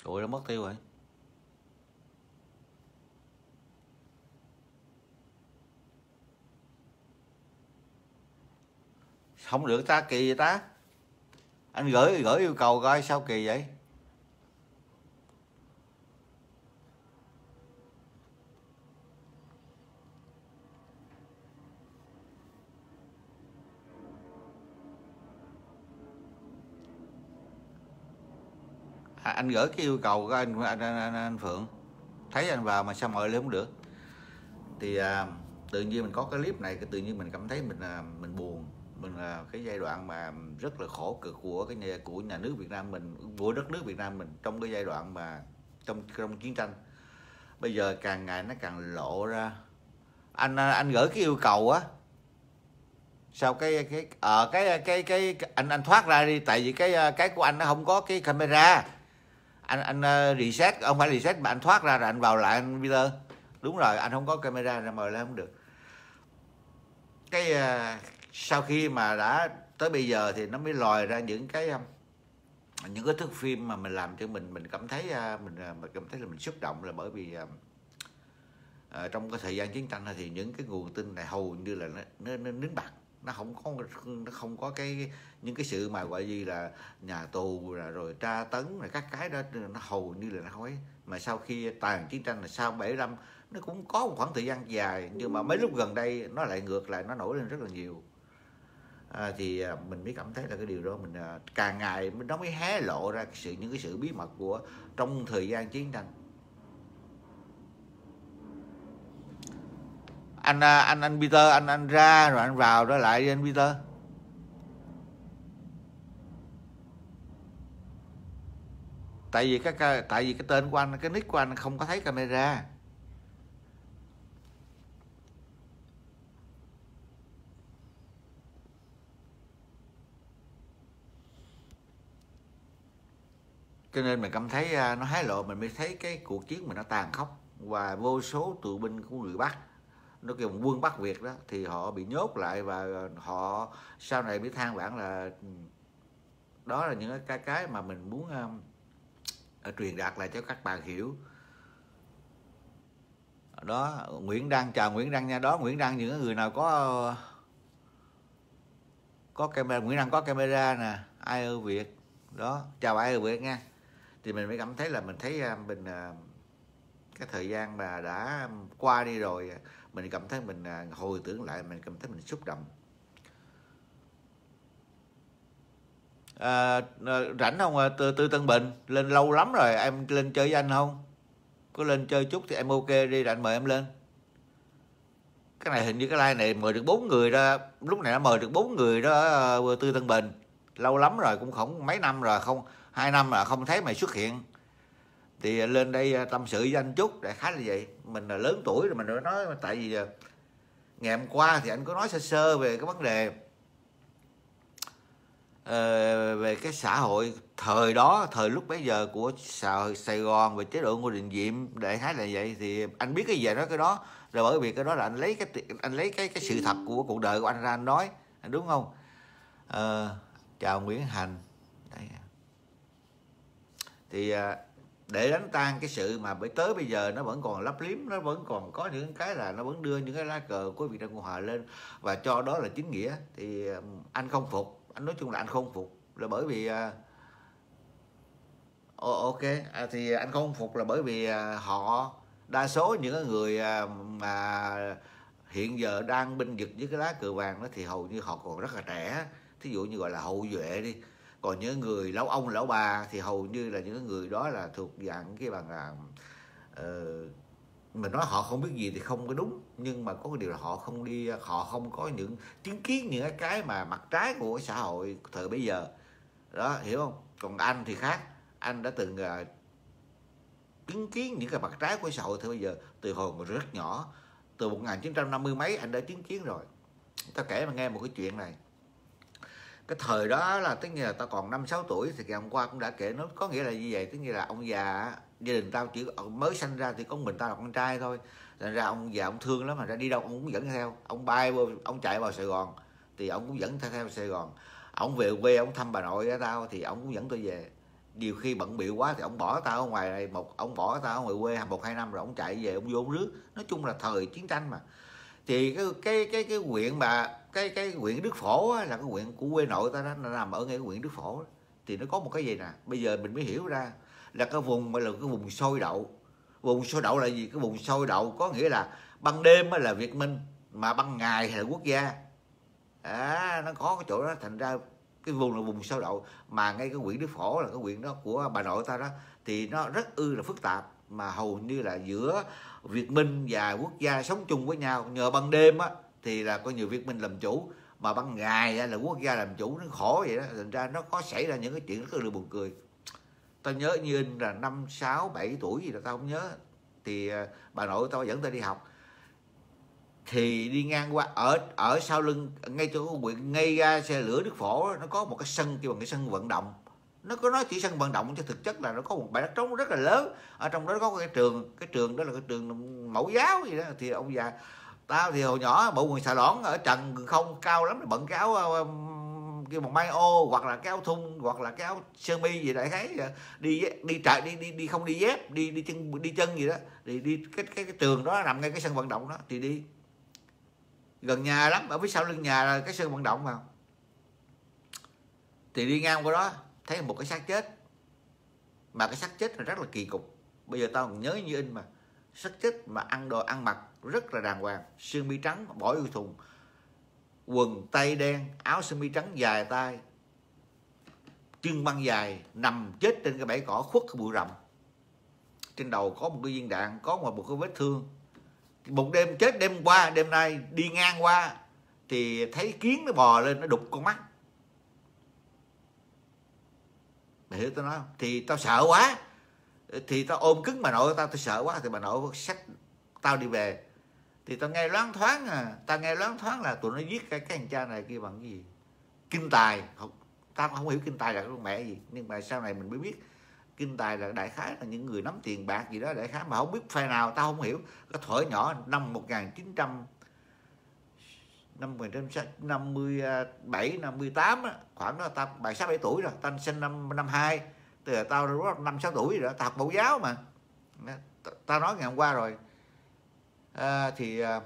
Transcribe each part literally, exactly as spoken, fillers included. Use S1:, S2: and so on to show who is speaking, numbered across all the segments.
S1: Ủa nó mất tiêu rồi. Không được ta, kỳ vậy ta. Anh gửi gửi yêu cầu coi sao kỳ vậy. À, anh gửi cái yêu cầu của anh anh, anh, anh, anh Phượng thấy anh vào mà sao mời lên không được. Thì à, tự nhiên mình có cái clip này, cái tự nhiên mình cảm thấy mình à, mình buồn. Mình là cái giai đoạn mà rất là khổ cực của cái nhà, của nhà nước Việt Nam mình, của đất nước Việt Nam mình trong cái giai đoạn mà trong trong chiến tranh. Bây giờ càng ngày nó càng lộ ra. Anh anh gửi cái yêu cầu á, sao cái cái ở à, cái, cái cái cái anh anh thoát ra đi, tại vì cái cái của anh nó không có cái camera. Anh anh reset, không phải reset mà anh thoát ra rồi anh vào lại anh Peter. Đúng rồi, anh không có camera ra mời lên không được. Cái uh, sau khi mà đã tới bây giờ thì nó mới lòi ra những cái um, những cái thước phim mà mình làm cho mình mình cảm thấy uh, mình uh, mình cảm thấy là mình xúc động, là bởi vì uh, uh, trong cái thời gian chiến tranh này thì những cái nguồn tin này hầu như là nó nó, nó nín bặt, nó không có nó không có cái những cái sự mà gọi gì là nhà tù là rồi tra tấn rồi các cái đó, nó hầu như là nó không ấy. Mà sau khi tàn chiến tranh là sau bảy năm nó cũng có một khoảng thời gian dài, nhưng mà mấy lúc gần đây nó lại ngược lại, nó nổi lên rất là nhiều. À, thì mình mới cảm thấy là cái điều đó mình càng ngày nó mới hé lộ ra cái sự những cái sự bí mật của trong thời gian chiến tranh. Anh anh anh Peter, anh anh ra rồi anh vào đó lại đi anh Peter. Tại vì cái tại vì cái tên của anh, cái nick của anh không có thấy camera. Cho nên mình cảm thấy nó hé lộ, mình mới thấy cái cuộc chiến mình nó tàn khốc và vô số tù binh của người Bắc, nó kêu quân Bắc Việt đó, thì họ bị nhốt lại và họ sau này mới than vãn là đó là những cái cái mà mình muốn uh, truyền đạt lại cho các bạn hiểu. Đó, Nguyễn Đăng, chào Nguyễn Đăng nha. Đó, Nguyễn Đăng, những người nào có có camera, Nguyễn Đăng có camera nè, ai ơ Việt đó, chào ai ơ Việt nha. Thì mình mới cảm thấy là mình thấy mình cái thời gian mà đã qua đi rồi, mình cảm thấy mình hồi tưởng lại, mình cảm thấy mình xúc động. À, rảnh không Tư, Tư Tân Bình? Lên lâu lắm rồi, em lên chơi với anh không? Có lên chơi chút thì em ok đi, anh mời em lên. Cái này hình như cái like này mời được bốn người đó, lúc này đã mời được bốn người đó. Tư Tân Bình lâu lắm rồi, cũng không mấy năm rồi, không hai năm là không thấy mày xuất hiện. Thì lên đây tâm sự với anh chút, đại khái là vậy. Mình là lớn tuổi rồi mình đã nói, tại vì ngày hôm qua thì anh có nói sơ sơ về cái vấn đề uh, về cái xã hội thời đó, thời lúc bấy giờ của Sài Gòn về chế độ Ngô Đình Diệm, đại khái là vậy. Thì anh biết cái gì đó cái đó, rồi bởi vì cái đó là anh lấy cái anh lấy cái cái sự thật của cuộc đời của anh ra anh nói, đúng không? Uh, chào Nguyễn Hành. Đây. Thì uh, để đánh tan cái sự mà bởi tới bây giờ nó vẫn còn lấp liếm, nó vẫn còn có những cái là nó vẫn đưa những cái lá cờ của Việt Nam Cộng Hòa lên và cho đó là chính nghĩa. Thì anh không phục, anh nói chung là anh không phục là bởi vì uh, ok à, thì anh không phục là bởi vì uh, họ đa số những cái người uh, mà hiện giờ đang binh vực với cái lá cờ vàng đó thì hầu như họ còn rất là trẻ. Thí dụ như gọi là hậu duệ đi. Còn những người lão ông lão bà thì hầu như là những người đó là thuộc dạng cái bằng là uh, mình nói họ không biết gì thì không có đúng, nhưng mà có cái điều là họ không đi, họ không có những chứng kiến những cái mà mặt trái của xã hội thời bây giờ đó, hiểu không? Còn anh thì khác, anh đã từng uh, chứng kiến những cái mặt trái của xã hội thời bây giờ từ hồi còn rất nhỏ, từ một nghìn chín trăm năm mươi mấy anh đã chứng kiến rồi. Ta kể mà nghe một cái chuyện này. Cái thời đó là tức là tao còn năm sáu tuổi thì ngày hôm qua cũng đã kể, nó có nghĩa là như vậy, tức nghĩa là ông già, gia đình tao chỉ mới sanh ra thì có mình tao là con trai thôi, thành ra ông già ông thương lắm, mà ra đi đâu ông cũng dẫn theo, ông bay vô, ông chạy vào Sài Gòn thì ông cũng dẫn theo theo Sài Gòn, ông về quê ông thăm bà nội ở tao thì ông cũng dẫn tôi về. nhiều khi bận bịu quá thì ông bỏ tao ở ngoài này một ông bỏ tao ở ngoài quê một hai năm rồi ông chạy về ông vô ông rước. Nói chung là thời chiến tranh mà. Thì cái cái cái cái huyện mà cái cái huyện Đức Phổ á, là cái huyện của quê nội ta đó, nó nằm ở ngay cái huyện Đức Phổ đó. Thì nó có một cái gì nè, bây giờ mình mới hiểu ra là cái vùng mà là cái vùng sôi đậu. Vùng sôi đậu là gì? Cái vùng sôi đậu có nghĩa là ban đêm là Việt Minh mà ban ngày là quốc gia. À, nó có cái chỗ đó, thành ra cái vùng là vùng sôi đậu. Mà ngay cái huyện Đức Phổ là cái huyện đó của bà nội ta đó, thì nó rất ư là phức tạp, mà hầu như là giữa Việt Minh và quốc gia sống chung với nhau. Nhờ ban đêm á thì là có nhiều Việt Minh làm chủ, mà ban ngày là quốc gia làm chủ, nó khổ vậy đó. Thành ra nó có xảy ra những cái chuyện rất là buồn cười. Tao nhớ như in là năm sáu bảy tuổi gì đó tao không nhớ, thì bà nội tao dẫn tao đi học, thì đi ngang qua ở ở sau lưng ngay chỗ huyện ngay ra xe lửa Đức Phổ, nó có một cái sân kêu bằng cái sân vận động. Nó có nói chỉ sân vận động chứ thực chất là nó có một bãi đất trống rất là lớn. Ở trong đó có cái trường, cái trường đó là cái trường mẫu giáo gì đó. Thì ông già tao thì hồi nhỏ bộ quần xà lõn ở trần không cao lắm, bận cái áo kêu bằng may ô, hoặc là cái áo thun, hoặc là cái áo sơ mi gì đại khái, đi đi chạy đi đi đi không đi dép, đi đi chân đi chân gì đó, thì đi cái cái cái trường đó nằm ngay cái sân vận động đó, thì đi gần nhà lắm, ở phía sau lưng nhà là cái sân vận động mà. Thì đi ngang qua đó thấy một cái xác chết, mà cái xác chết là rất là kỳ cục. Bây giờ tao còn nhớ như in mà, xác chết mà ăn đồ ăn mặc rất là đàng hoàng, sơ mi trắng bỏ vô thùng, quần tây đen, áo sơ mi trắng dài tay, chân băng dài, nằm chết trên cái bãi cỏ khuất cái bụi rậm. Trên đầu có một cái viên đạn, có một, một cái vết thương. Một đêm chết, đêm qua đêm nay đi ngang qua thì thấy kiến nó bò lên, nó đục con mắt. Mày hiểu tao nói không? Thì tao sợ quá, thì tao ôm cứng bà nội tao, tao sợ quá, thì bà nội xách tao đi về. Thì tao nghe loáng thoáng à, tao nghe loáng thoáng là tụi nó giết cái cái thằng cha này kia bằng cái gì, kinh tài. Không, tao không hiểu kinh tài là cái con mẹ gì, nhưng mà sau này mình mới biết kinh tài là đại khái là những người nắm tiền bạc gì đó, đại khái mà không biết phe nào tao không hiểu. Cái thuở nhỏ năm một nghìn chín trăm năm một nghìn chín trăm năm mươi bảy năm mươi tám á, khoảng đó tao bảy sáu bảy tuổi rồi, tao sinh năm năm hai, từ là tao năm sáu tuổi rồi đó, tao học mẫu giáo mà. Tao nói ngày hôm qua rồi. À, thì à,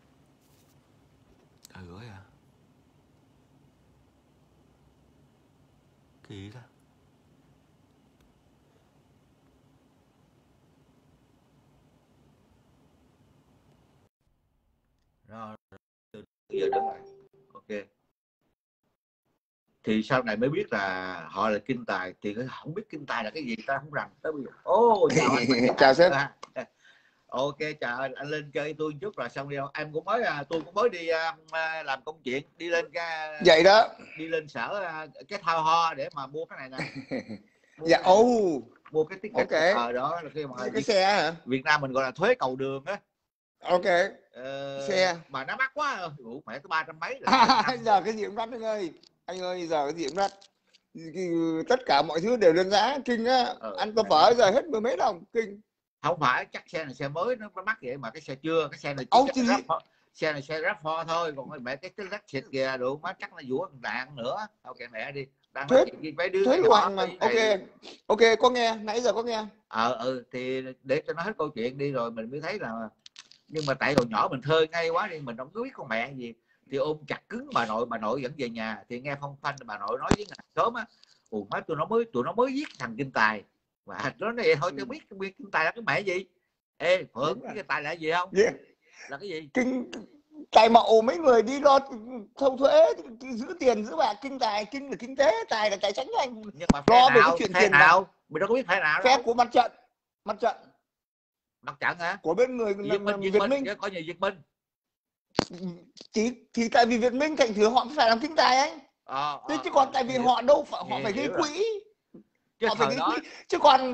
S1: gửi à kỳ đó rồi, giờ đứng lại. Ok, thì sau này mới biết là họ là kinh tài. Thì không biết kinh tài là cái gì ta không rành tới bây giờ. Ô chào anh.
S2: Chào sếp.
S1: Ok, chào anh, anh lên chơi tôi chút rồi xong đi đâu. Em cũng mới tôi cũng mới đi uh, làm công chuyện, đi lên cái
S2: vậy đó,
S1: đi lên sở uh, cái thao ho để mà mua cái này nè.
S2: dạ ô oh.
S1: Mua cái ticket
S2: okay.
S1: Ờ đó là khi mà
S2: cái
S1: Việt,
S2: xe hả?
S1: Việt Nam mình gọi là thuế cầu đường á.
S2: Ok.
S1: Ờ,
S2: xe
S1: mà nó mắc quá. Ủa mẹ tới ba trăm mấy rồi.
S2: À, giờ cái gì cũng đắt anh ơi, anh ơi giờ cái gì cũng đắt, tất cả mọi thứ đều lên giá kinh á. Ờ, ăn tô phở giờ hết mười mấy đồng kinh.
S1: Không phải, chắc xe này xe mới nó mắc vậy, mà cái xe chưa, cái xe này
S2: Ô,
S1: chỉ ráp, xe này xe ráp pho thôi, còn mẹ cái cái rác xịt kìa đủ má chắc nó vũa đạn nữa. Ok mẹ đi, đang
S2: thuế
S1: mấy đứa
S2: thuế loạn mà. Ok
S1: này.
S2: Ok, có nghe, nãy giờ có nghe.
S1: Ờ ừ thì để cho nó hết câu chuyện đi rồi mình mới thấy là, nhưng mà tại hồi nhỏ mình thơ ngay quá đi, mình không có biết con mẹ gì, thì ôm chặt cứng bà nội. Bà nội dẫn về nhà thì nghe phong phanh bà nội nói với ngày sớm á, ủa má tụi nó mới tụi nó mới giết thằng kinh tài. Và nó nói vậy thôi, tôi biết biết kinh tài là cái mẹ gì. Ê Phượng, biết cái tài là gì không?
S2: Yeah.
S1: Là cái gì?
S2: Kinh tài mậu, mấy người đi lo thu thuế giữ tiền giữ bạc. Kinh tài, kinh là kinh tế, tài là tài chính anh.
S1: Nhưng mà
S2: lo
S1: nào,
S2: về cái chuyện tiền
S1: nào mình đâu có biết phe nào
S2: phe
S1: đâu.
S2: của mặt trận, mặt trận
S1: mặt trận hả?
S2: của bên người
S1: Việt Minh,
S2: Việt,
S1: Việt
S2: Minh,
S1: Minh. Có nhiều Việt Minh
S2: chỉ thì tại vì Việt Minh thành thử họ phải làm kinh tài anh.
S1: ờ,
S2: chứ,
S1: ờ,
S2: chứ còn tại vì
S1: hiểu,
S2: họ đâu phải, họ
S1: hiểu,
S2: phải gây quỹ,
S1: chứ
S2: họ phải gây
S1: đó,
S2: quỹ. Chứ còn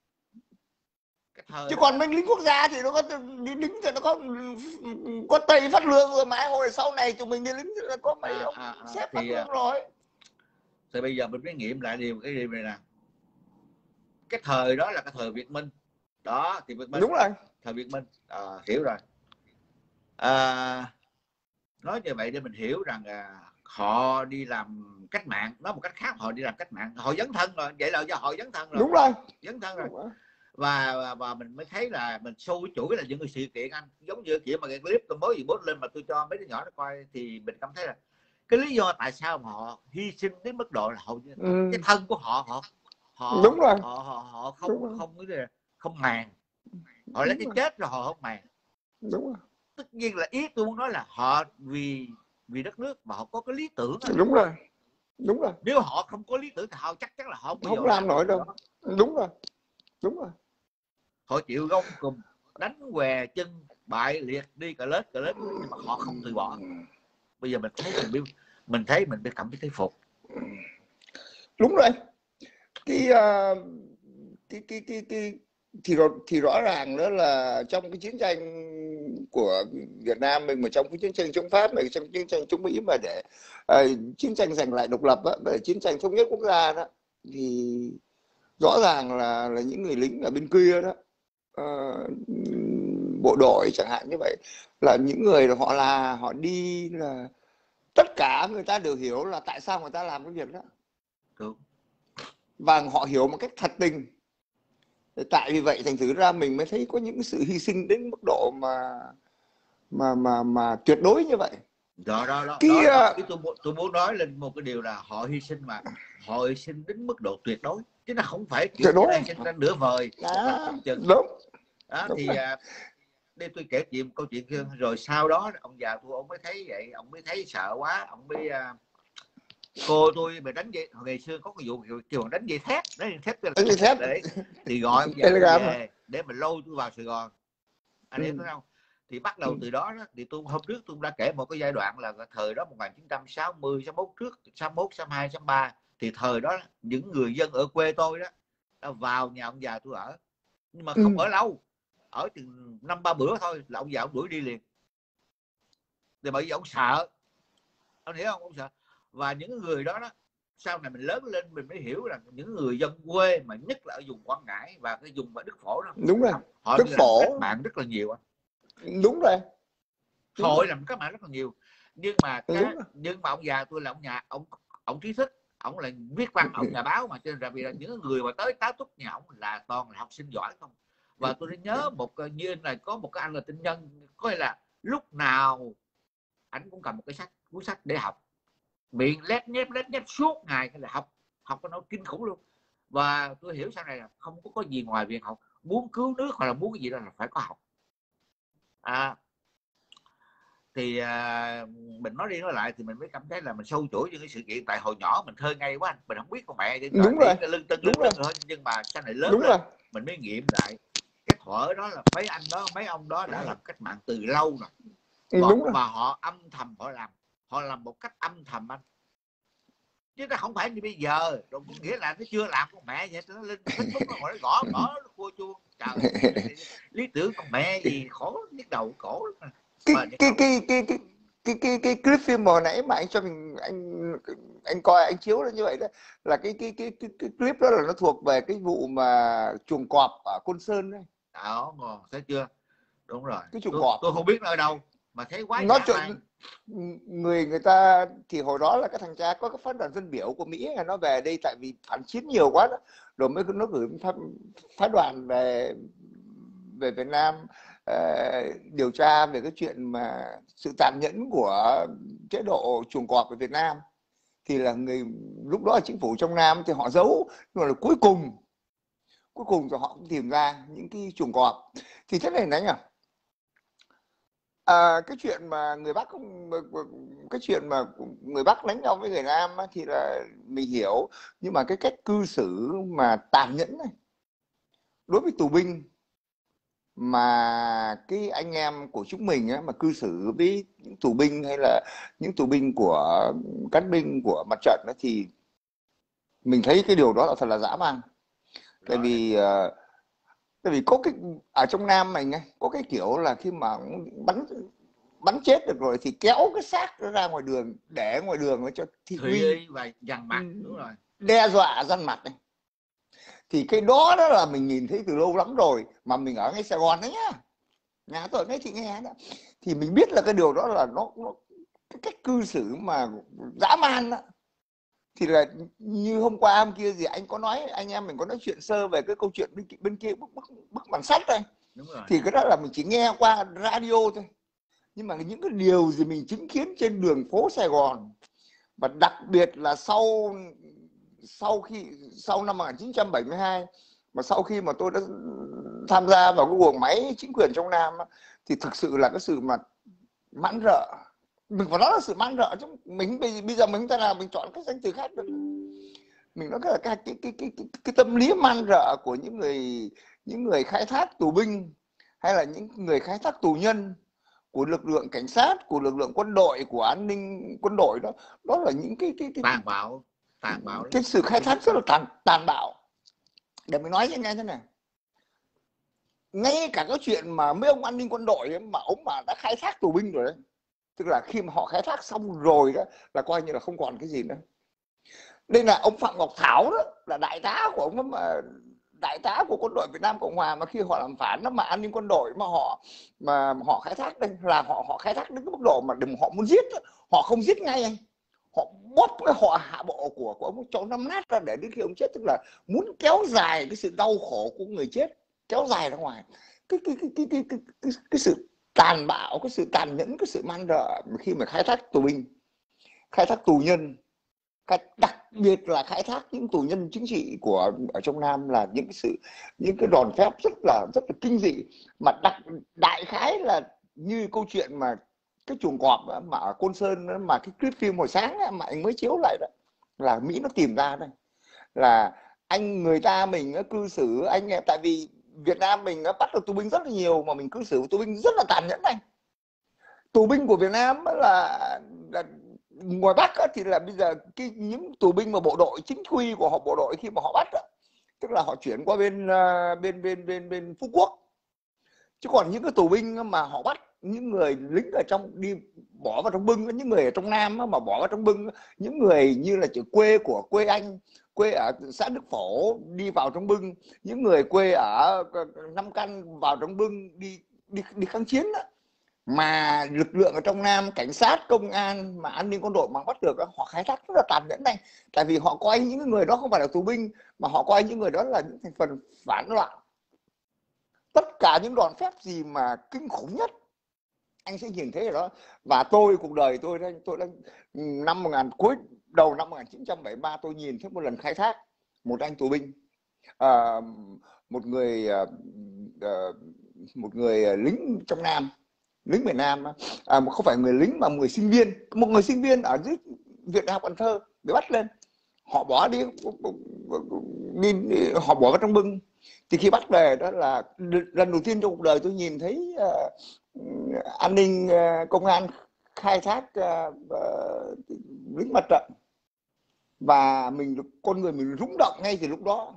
S2: chứ
S1: đó.
S2: còn binh lính quốc gia thì nó có lính lính thì nó có có tây phát lương rồi mà. Hồi sau này tụi mình đi lính là có mấy à, ông à, à, xếp phát lương rồi.
S1: Thì bây giờ mình mới nghiệm lại điều cái điều này nè, cái thời đó là cái thời Việt Minh đó, thì Việt Minh
S2: đúng rồi,
S1: thời Việt Minh. À, hiểu rồi. À, nói như vậy để mình hiểu rằng à,
S3: họ đi làm cách mạng, nói một cách khác họ đi làm cách mạng, họ dấn thân rồi, vậy là do họ dấn thân rồi.
S2: Đúng rồi,
S3: dấn thân rồi. Và, và và mình mới thấy là mình sâu cái chuỗi là những cái sự kiện anh, giống như kiểu mà cái clip tôi mới gì post lên mà tôi cho mấy đứa nhỏ nó coi, thì mình cảm thấy là cái lý do tại sao mà họ hy sinh đến mức độ là hầu như ừ. cái thân của họ họ họ
S2: đúng rồi.
S3: họ họ, họ không không không cái gì không màng, họ lấy cái chết rồi họ không màng.
S2: Đúng rồi.
S3: Tất nhiên là ý tôi muốn nói là họ vì vì đất nước mà họ có cái lý tưởng đó.
S2: Đúng rồi, đúng rồi.
S3: Nếu họ không có lý tưởng thì họ chắc chắn là họ không,
S2: không làm nổi đâu. Đúng rồi, đúng rồi.
S3: Họ chịu gông cùm, đánh què chân, bại liệt đi cà lết cà lết, nhưng mà họ không từ bỏ. Bây giờ mình thấy mình mình thấy mình cảm thấy thấy phục.
S2: Đúng rồi. Cái uh, cái cái cái cái thì thì rõ ràng đó là trong cái chiến tranh của Việt Nam mình, mà trong cái chiến tranh chống Pháp này, trong chiến tranh chống Mỹ, mà để uh, chiến tranh giành lại độc lập đó, để chiến tranh thống nhất quốc gia đó, thì rõ ràng là là những người lính ở bên kia đó, uh, bộ đội chẳng hạn như vậy, là những người họ là họ đi là tất cả người ta đều hiểu là tại sao người ta làm cái việc đó.
S3: Đúng.
S2: Và họ hiểu một cách thật tình. Tại vì vậy thành thử ra mình mới thấy có những sự hy sinh đến mức độ mà mà mà mà tuyệt đối như vậy.
S3: Đó đó đó,
S2: cái,
S3: đó, đó.
S2: Uh...
S3: Tôi, tôi muốn nói lên một cái điều là họ hy sinh mà họ hy sinh đến mức độ tuyệt đối, chứ nó không phải kiểu như hy sinh ra nửa vời.
S2: À, đúng.
S3: Đó
S2: đúng
S3: thì uh, đây tôi kể chuyện câu chuyện kia rồi sau đó ông già tôi ông mới thấy vậy, ông mới thấy sợ quá, ông mới uh, cô tôi mà đánh dây, ngày xưa có cái vụ kiểu đánh dây thép, đánh dây thép, đánh dây thép để thì gọi ông già về để mình lôi tôi vào Sài Gòn, anh hiểu không? Thì bắt đầu từ đó, đó thì tôi hôm trước tôi đã kể một cái giai đoạn là thời đó một nghìn chín trăm sáu mươi, sáu mươi mốt trước, sáu mươi mốt, sáu mươi hai, sáu mươi ba, thì thời đó những người dân ở quê tôi đó, đó vào nhà ông già tôi ở, nhưng mà không ừ. ở lâu, ở chừng năm ba bữa thôi là ông già ông đuổi đi liền. Thì bởi vì ông sợ, ông hiểu không? Ông sợ. Và những người đó đó sau này mình lớn lên mình mới hiểu rằng những người dân quê mà nhất là ở vùng Quảng Ngãi và cái vùng mà Đức Phổ đó,
S2: đúng rồi,
S3: họ
S2: Đức Phổ
S3: các bạn rất là nhiều.
S2: Đúng rồi.
S3: Đúng hội làm các bạn rất là nhiều, nhưng mà cái, nhưng mà ông già tôi là ông nhà ông ông trí thức, ông là viết văn, ông nhà báo mà, cho nên là vì là những người mà tới tá túc nhà ông là toàn là học sinh giỏi không. Và tôi đã nhớ một như là có một cái anh là tinh nhân, có nghĩa là lúc nào anh cũng cầm một cái sách cuốn sách để học, miệng lép nhép lép nhép suốt ngày, là học học nó kinh khủng luôn. Và tôi hiểu sau này là không có, có gì ngoài việc học, muốn cứu nước hoặc là muốn cái gì đó là phải có học. À, thì à, mình nói đi nói lại thì mình mới cảm thấy là mình sâu chuỗi những cái sự kiện. Tại hồi nhỏ mình thơ ngay quá, mình không biết con mẹ đi
S2: đúng rồi,
S3: cái lưng tân lưng lưng thôi, nhưng mà sau này lớn
S2: đúng
S3: lên
S2: rồi.
S3: mình mới nghiệm lại cái thuở đó là mấy anh đó, mấy ông đó đã làm cách mạng từ lâu rồi. Và,
S2: đúng rồi.
S3: và họ âm thầm họ làm, họ làm một cách âm thầm anh, chứ nó không phải như bây giờ. Rồi có nghĩa là nó chưa làm con mẹ vậy, nó lên Facebook nó ngồi nó gõ gõ nó cua chuông. Trời, lý tưởng con mẹ gì khổ nhức đầu cổ lắm.
S2: Cái cái cái cái cái cái cái cái clip phim hồi nãy mà anh cho mình, anh anh coi anh chiếu là như vậy đó, là cái cái cái cái, cái clip đó là nó thuộc về cái vụ mà chuồng cọp ở Côn Sơn đấy.
S3: Đó, ngon, thấy chưa? Đúng rồi.
S2: Cái chuồng
S3: tôi,
S2: cọp
S3: tôi không biết ở đâu mà thấy quá
S2: nó
S3: dã man.
S2: Người người ta thì hồi đó là cái thằng cha có cái phái đoàn dân biểu của Mỹ là nó về đây tại vì phản chiến nhiều quá đó, rồi mới nó gửi phái đoàn về về Việt Nam uh, điều tra về cái chuyện mà sự tàn nhẫn của chế độ chuồng cọp ở Việt Nam. Thì là người lúc đó là chính phủ trong Nam thì họ giấu, nhưng mà là cuối cùng cuối cùng thì họ cũng tìm ra những cái chuồng cọp. Thì thế này này à, à cái chuyện mà người Bắc không, cái chuyện mà người Bắc đánh nhau với người Nam thì là mình hiểu, nhưng mà cái cách cư xử mà tàn nhẫn này đối với tù binh, mà cái anh em của chúng mình á, mà cư xử với những tù binh hay là những tù binh của cán binh của mặt trận đó, thì mình thấy cái điều đó là thật là dã man. Tại vì uh, tại vì có cái ở trong Nam mình ấy, có cái kiểu là khi mà bắn bắn chết được rồi thì kéo cái xác nó ra ngoài đường, để ngoài đường nó cho thị uy
S3: và dằn mặt. Đúng rồi,
S2: đe dọa dằn mặt này. Thì cái đó đó là mình nhìn thấy từ lâu lắm rồi, mà mình ở ngay Sài Gòn đấy nhá, nhà tôi ngay Thị Nghe đó, thì mình biết là cái điều đó là nó, nó cái cách cư xử mà dã man đó, thì là như hôm qua hôm kia gì anh có nói, anh em mình có nói chuyện sơ về cái câu chuyện bên, bên kia bức, bức, bức bản sách đây.
S3: Đúng rồi.
S2: Thì cái đó là mình chỉ nghe qua radio thôi, nhưng mà những cái điều gì mình chứng kiến trên đường phố Sài Gòn, và đặc biệt là sau sau khi sau năm một nghìn chín trăm bảy mươi hai, mà sau khi mà tôi đã tham gia vào cái guồng máy chính quyền trong Nam, thì thực sự là cái sự mà mãn rợ, mình phải nói là sự mãn rợ chứ mình bây giờ mình ta nào mình chọn cái danh từ khác được. Mình nói là cái cái cái cái cái, cái tâm lý man rợ của những người những người khai thác tù binh, hay là những người khai thác tù nhân, của lực lượng cảnh sát, của lực lượng quân đội, của an ninh quân đội, đó đó là những cái cái cái
S3: tàn bạo tàn bạo
S2: cái sự khai thác rất là tàn tàn bạo. Để mình nói cho nghe thế này, ngay cả cái chuyện mà mấy ông an ninh quân đội ấy, mà ông mà đã khai thác tù binh rồi đấy, tức là khi mà họ khai thác xong rồi đó là coi như là không còn cái gì nữa. Đây là ông Phạm Ngọc Thảo đó, là đại tá của ông, mà đại tá của quân đội Việt Nam Cộng Hòa, mà khi họ làm phản đó, mà an ninh quân đội mà họ mà họ khai thác đây là họ họ khai thác đến cái mức độ mà đừng họ muốn giết đó. Họ không giết ngay anh, họ bóp cái họ hạ bộ của của ông cho năm nát ra để đến khi ông chết, tức là muốn kéo dài cái sự đau khổ của người chết, kéo dài ra ngoài cái cái cái cái cái cái, cái, cái sự tàn bạo, cái sự tàn nhẫn, cái sự man rợ khi mà khai thác tù binh, khai thác tù nhân, đặc biệt là khai thác những tù nhân chính trị của ở trong Nam, là những cái sự những cái đòn phép rất là rất là kinh dị. Mà đặc đại khái là như câu chuyện mà cái chuồng cọp mà ở Côn Sơn, mà cái clip phim hồi sáng mà anh mới chiếu lại đó, là Mỹ nó tìm ra đây, là anh người ta mình cư xử anh, tại vì Việt Nam mình nó bắt được tù binh rất là nhiều, mà mình cư xử tù binh rất là tàn nhẫn anh. Tù binh của Việt Nam là, là ngoài Bắc á, thì là bây giờ cái những tù binh mà bộ đội chính quy của họ, bộ đội khi mà họ bắt á, tức là họ chuyển qua bên bên bên bên bên Phú Quốc. Chứ còn những cái tù binh mà họ bắt những người lính ở trong đi bỏ vào trong bưng, những người ở trong Nam mà bỏ vào trong bưng, những người như là chữ quê của quê anh, quê ở xã Đức Phổ đi vào trong bưng, những người quê ở Nam Căn vào trong bưng đi đi đi kháng chiến đó. Mà lực lượng ở trong Nam, cảnh sát, công an, mà an ninh quân đội mà bắt được, họ khai thác rất là tàn nhẫn này. Tại vì họ coi những người đó không phải là tù binh, mà họ coi những người đó là những thành phần phản loạn. Tất cả những đòn phép gì mà kinh khủng nhất anh sẽ nhìn thấy ở đó. Và tôi, cuộc đời tôi tôi đã năm một nghìn cuối đầu năm một nghìn chín trăm bảy mươi ba, tôi nhìn thấy một lần khai thác một anh tù binh, à, một người à, một người lính trong Nam, lính miền Nam, à, không phải người lính mà một người sinh viên, một người sinh viên ở dưới Việt Đại học Cần Thơ bị bắt lên, họ bỏ đi, đi, đi họ bỏ vào trong bưng. Thì khi bắt về đó là lần đầu tiên trong cuộc đời tôi nhìn thấy uh, an ninh uh, công an khai thác uh, uh, lính mặt trận, và mình con người mình rung động ngay từ lúc đó.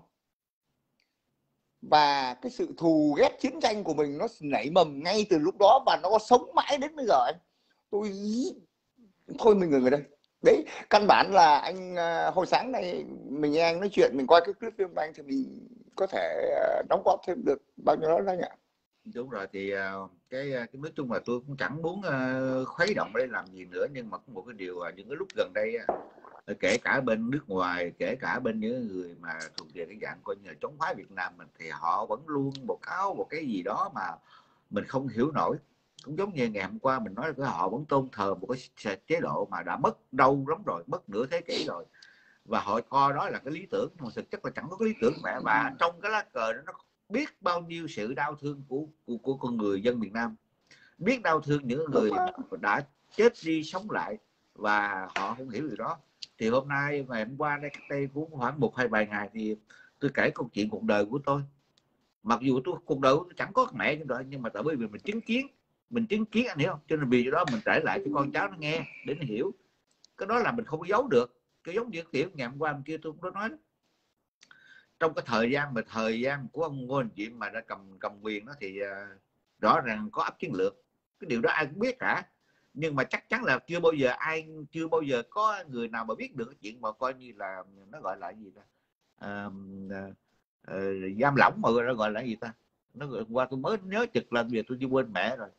S2: Và cái sự thù ghét chiến tranh của mình nó nảy mầm ngay từ lúc đó, và nó có sống mãi đến bây giờ. Tôi thôi mình ngừng ở đây. Đấy, căn bản là anh hồi sáng này mình nghe anh nói chuyện, mình coi cái clip phim của anh thì mình có thể đóng góp thêm được bao nhiêu đó anh ạ.
S3: Đúng rồi, thì cái, cái nói chung là tôi cũng chẳng muốn khuấy động đây làm gì nữa, nhưng mà có một cái điều là những cái lúc gần đây, kể cả bên nước ngoài, kể cả bên những người mà thuộc về cái dạng coi như là chống phá Việt Nam mình, thì họ vẫn luôn một áo một cái gì đó mà mình không hiểu nổi. Cũng giống như ngày hôm qua mình nói là họ vẫn tôn thờ một cái chế độ mà đã mất đâu lắm rồi, mất nửa thế kỷ rồi, và họ coi đó là cái lý tưởng, mà thực chất là chẳng có cái lý tưởng mẹ. Và trong cái lá cờ đó nó biết bao nhiêu sự đau thương của của, của con người dân miền Nam, biết đau thương những người đã chết đi sống lại, và họ không hiểu điều đó. Thì hôm nay ngày hôm qua đây, cách đây cũng khoảng một hai vài ngày, thì tôi kể câu chuyện cuộc đời của tôi. Mặc dù tôi cuộc đời tôi chẳng có mẹ trong đời, nhưng mà tại bởi vì mình chứng kiến mình chứng kiến anh hiểu không, cho nên vì đó mình trải lại cho con cháu nó nghe để nó hiểu. Cái đó là mình không có giấu được. Cái giống như kiểu ngày hôm qua bên kia tôi cũng nói đó. Trong cái thời gian mà thời gian của ông Ngô Đình Diệm mà đã cầm cầm quyền đó, thì uh, rõ ràng có ấp chiến lược, cái điều đó ai cũng biết cả. Nhưng mà chắc chắn là chưa bao giờ ai chưa bao giờ có người nào mà biết được cái chuyện mà coi như là nó gọi là gì ta, uh, uh, uh, giam lỏng, mà nó gọi là gì ta, nó gọi qua tôi mới nhớ chực lần về tôi chưa quên mẹ rồi.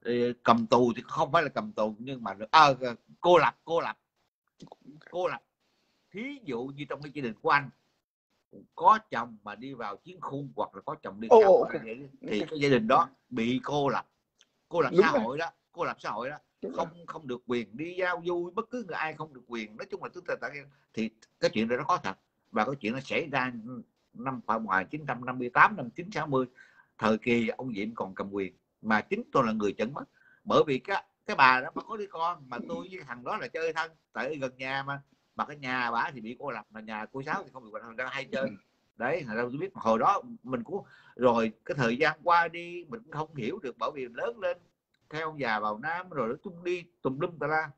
S3: cầm tù thì không phải là cầm tù, nhưng mà à, cô lập cô lập cô lập thí dụ như trong cái gia đình của anh có chồng mà đi vào chiến khu hoặc là có chồng đi
S2: oh,
S3: sao
S2: okay.
S3: thì okay. cái gia đình đó bị cô lập, cô lập
S2: Đúng
S3: xã
S2: rồi.
S3: hội đó, cô lập xã hội đó. Đúng không rồi. Không được quyền đi giao du, bất cứ người ai không được quyền, nói chung là tức là thì cái chuyện đó nó có thật, và cái chuyện nó xảy ra năm khoảng ngoài chín trăm năm mươi tám năm chín sáu mươi, thời kỳ ông Diệm còn cầm quyền, mà chính tôi là người chẩn mất, bởi vì cái cái bà đó mà có đứa con, mà tôi với thằng đó là chơi thân tại gần nhà, mà mà cái nhà bà thì bị cô lập, mà nhà cô Sáu thì không được, thành ra hay chơi đấy. Thành ra tôi biết hồi đó mình cũng rồi cái thời gian qua đi mình cũng không hiểu được, bởi vì lớn lên theo ông già vào Nam rồi nó tung đi tùm lum tà la,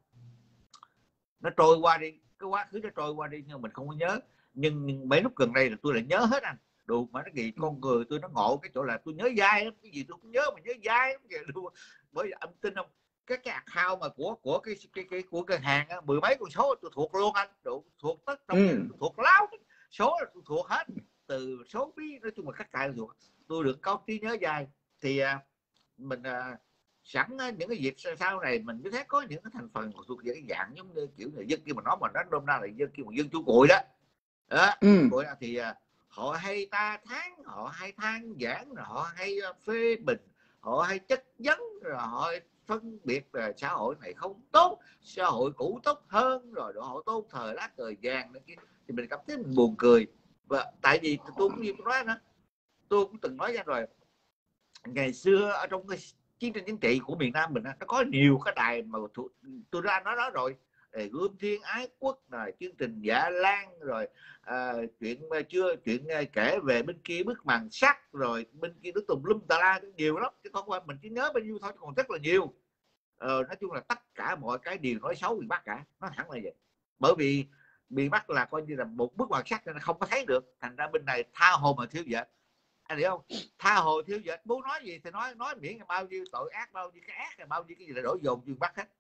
S3: nó trôi qua đi, cái quá khứ nó trôi qua đi nhưng mình không có nhớ. Nhưng mấy lúc gần đây là tôi lại nhớ hết anh, đủ mà nó gì con người tôi nó ngộ cái chỗ là tôi nhớ dai lắm, cái gì tôi cũng nhớ mà nhớ dai lắm kìa. Bởi vì anh tin không, cái cái account mà của của cái cái, cái của ngân hàng á, mười mấy con số tôi thuộc luôn anh, đủ thuộc tất trong ừ. Tôi thuộc láo số là tôi thuộc hết, từ số bí nói chung là các cài thuộc, tôi được có trí nhớ dài. Thì mình sẵn những cái việc sau này mình mới thấy có những cái thành phần thuộc về cái dạng giống như kiểu người dân kia mà nói mà nó nôm na là dân kia, một dân chủ cuội đó, đó ừ. Cuội thì họ hay ta thán, họ hay than giảng, họ hay phê bình, họ hay chất vấn, rồi họ phân biệt là xã hội này không tốt, xã hội cũ tốt hơn, rồi xã hội tốt thời lá cờ vàng này kia, thì mình cảm thấy mình buồn cười. Và tại vì tôi cũng như tôi nói nữa, tôi cũng từng nói ra rồi, ngày xưa ở trong cái chiến tranh chính trị của miền Nam mình nó có nhiều cái đài mà tôi ra nói đó rồi, Gươm Thiên Ái Quốc, rồi chương trình Dạ Lan, rồi à, chuyện chưa chuyện kể về bên kia bức màn sắt, rồi bên kia nó tùm lum tà la nhiều lắm, chứ không phải mình chỉ nhớ bao nhiêu thôi, còn rất là nhiều. Ờ, nói chung là tất cả mọi cái đều nói xấu miền Bắc cả, nó hẳn là vậy. Bởi vì miền Bắc là coi như là một bức màn sắt nên không có thấy được, thành ra bên này tha hồ mà thiếu vết, anh hiểu không? Tha hồ thiếu vết, bố nói gì thì nói, nói miễn là bao nhiêu tội ác, bao nhiêu cái ác, là bao nhiêu cái gì là đổ dồn miền Bắc hết.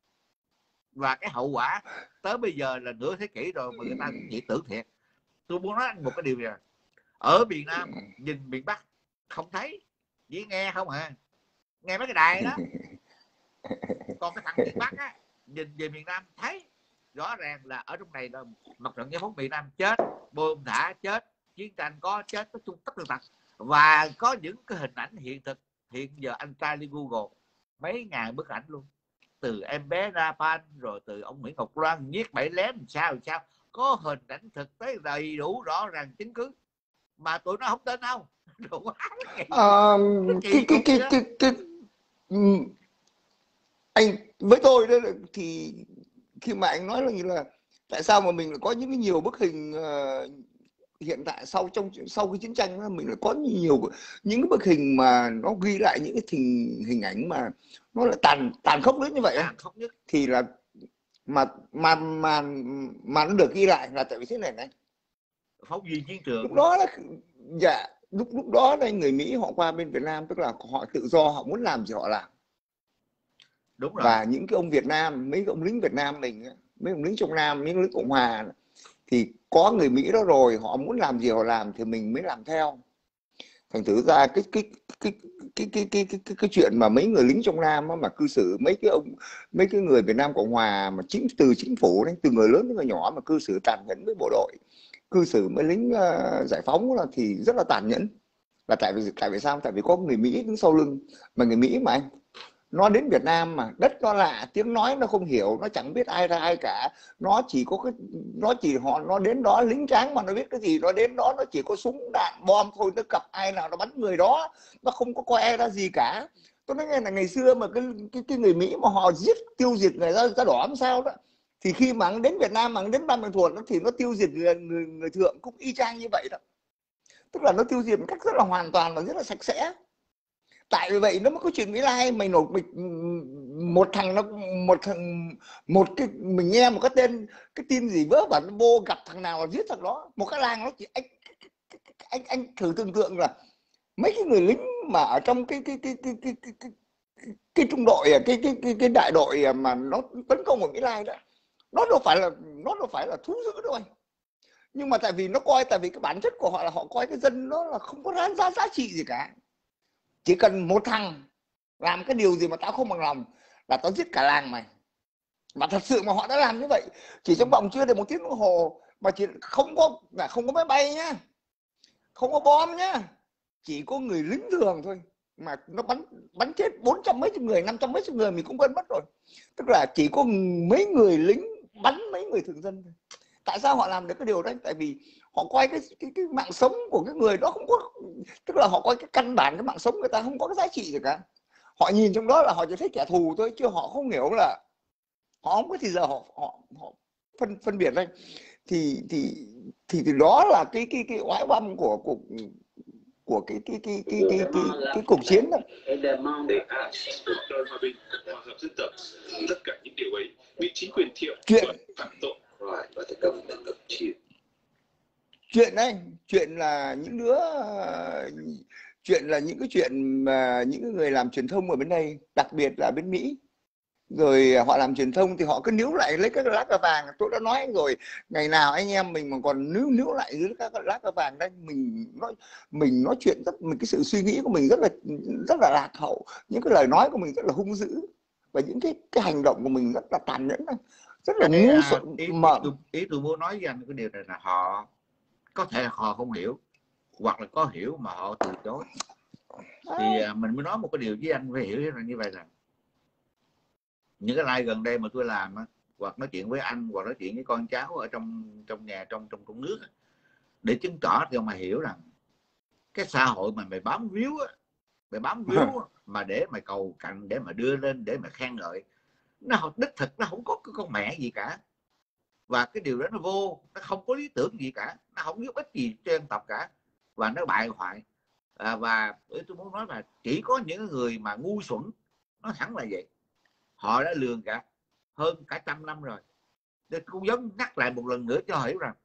S3: Và cái hậu quả tới bây giờ là nửa thế kỷ rồi mà người ta cũng chỉ tưởng thiệt. Tôi muốn nói anh một cái điều này, ở miền Nam nhìn miền Bắc không thấy, chỉ nghe không à, nghe mấy cái đài đó. Còn cái thằng miền Bắc á, nhìn về miền Nam thấy rõ ràng là ở trong này là mặt trận giải phóng miền Nam chết, bom thả chết, chiến tranh có chết, tất tất tất tật. Và có những cái hình ảnh hiện thực, hiện giờ anh trai lên Google mấy ngàn bức ảnh luôn, từ em bé Rapan, rồi từ ông Nguyễn Ngọc Loan giết bảy lém sao sao, có hình ảnh thực tế đầy đủ rõ ràng chứng cứ, mà tụi nó không tin đâu.
S2: À, cái cái cái cái cái anh với tôi đó thì khi mà anh nói là như là tại sao mà mình lại có những cái nhiều bức hình uh, hiện tại sau trong sau cái chiến tranh đó, mình lại có nhiều những cái bức hình mà nó ghi lại những cái hình hình ảnh mà nó là tàn tàn khốc đến như vậy,
S3: tàn khốc nhất.
S2: Thì là mà mà mà mà nó được ghi lại là tại vì thế này này,
S3: phóng viên chiến trường
S2: lúc đó là dạ lúc lúc đó đây người Mỹ họ qua bên Việt Nam, tức là họ tự do, họ muốn làm gì họ làm.
S3: Đúng rồi.
S2: Và những cái ông Việt Nam, mấy cái ông lính Việt Nam mình, mấy ông lính trong Nam, những lính Cộng Hòa thì có người Mỹ đó rồi, họ muốn làm gì họ làm thì mình mới làm theo. Thành thử ra cái cái cái cái cái cái cái cái, cái chuyện mà mấy người lính trong Nam mà cư xử mấy cái ông mấy cái người Việt Nam Cộng Hòa mà chính từ chính phủ đến từ người lớn đến người nhỏ mà cư xử tàn nhẫn với bộ đội, cư xử với lính uh, giải phóng là thì rất là tàn nhẫn. Là tại vì tại vì sao? Tại vì có người Mỹ đứng sau lưng, mà người Mỹ mà anh nó đến Việt Nam mà đất nó lạ, tiếng nói nó không hiểu, nó chẳng biết ai ra ai cả, nó chỉ có cái nó chỉ họ nó đến đó lính tráng mà nó biết cái gì, nó đến đó nó chỉ có súng đạn bom thôi, nó gặp ai nào nó bắn người đó, nó không có coi ai ra gì cả. Tôi nói nghe là ngày xưa mà cái cái, cái người Mỹ mà họ giết tiêu diệt người da, da đỏ làm sao đó, thì khi mà đến Việt Nam mà đến Ban Mạc Thuột thì nó tiêu diệt người, người, người thượng cũng y chang như vậy đó, tức là nó tiêu diệt một cách rất là hoàn toàn và rất là sạch sẽ. Tại vì vậy nó mới có chuyện Mỹ Lai mày nổi mình một thằng nó một thằng một cái mình nghe một cái tên cái tin gì vớ vẩn, nó vô gặp thằng nào giết thằng đó, một cái làng nó chỉ anh anh anh thử tưởng tượng là mấy cái người lính mà ở trong cái cái cái cái cái cái cái, cái, cái trung đội cái cái cái cái đại đội mà nó tấn công ở Mỹ Lai đó, nó đâu phải là nó đâu phải là thú dữ đâu anh. Nhưng mà tại vì nó coi tại vì cái bản chất của họ là họ coi cái dân nó là không có giá giá trị gì cả, chỉ cần một thằng làm cái điều gì mà tao không bằng lòng là tao giết cả làng mày. Mà thật sự mà họ đã làm như vậy, chỉ trong vòng chưa đầy một tiếng đồng hồ, mà chỉ không có là không có máy bay nhá, không có bom nhá, chỉ có người lính thường thôi mà nó bắn bắn chết bốn trăm mấy chục người, năm trăm mấy chục người mình cũng quên mất rồi. Tức là chỉ có mấy người lính bắn mấy người thường dân thôi. Tại sao họ làm được cái điều đấy? Tại vì họ coi cái cái, cái mạng sống của cái người đó không có, tức là họ coi cái căn bản cái mạng sống người ta không có cái giá trị gì cả. Họ nhìn trong đó là họ chỉ thấy kẻ thù thôi, chứ họ không hiểu là họ không có thì giờ họ họ, họ phân phân biệt đây. Thì thì thì thì đó là cái cái cái oái oăm của của của cái cái cái cái cái cái, cái, cái cuộc chiến đó.
S4: Tất cả những điều ấy bị chính quyền Thiệu
S2: chuyện
S4: phạm tội
S2: chuyện đấy, chuyện là những đứa chuyện là những cái chuyện mà những người làm truyền thông ở bên đây, đặc biệt là bên Mỹ, rồi họ làm truyền thông thì họ cứ níu lại lấy các lá cờ vàng. Tôi đã nói rồi, ngày nào anh em mình mà còn níu níu lại dưới các lá cờ vàng đây, mình nói mình nói chuyện rất, mình cái sự suy nghĩ của mình rất là rất là lạc hậu, những cái lời nói của mình rất là hung dữ, và những cái cái hành động của mình rất là tàn nhẫn, rất là ngu xuẩn.
S3: Ý,
S2: mà
S3: ý, tôi, ý tôi muốn nói với anh cái điều này là họ có thể là họ không hiểu, hoặc là có hiểu mà họ từ chối. Thì mình mới nói một cái điều với anh phải hiểu là như vậy, là những cái live gần đây mà tôi làm á, hoặc nói chuyện với anh, hoặc nói chuyện với con cháu ở trong trong nhà, trong trong trong nước á, để chứng tỏ cho mày hiểu rằng cái xã hội mà mày bám víu á, mày bám víu á, mà để mày cầu cạnh, để mà đưa lên, để mà khen ngợi, nó đích thực nó không có cái con mẹ gì cả. Và cái điều đó nó vô, nó không có lý tưởng gì cả, nó không giúp ích gì cho dân tộc cả, và nó bại hoại. À, và tôi muốn nói là chỉ có những người mà ngu xuẩn, nó thẳng là vậy, họ đã lường cả hơn cả trăm năm rồi. Tôi cũng giống nhắc lại một lần nữa cho hiểu rằng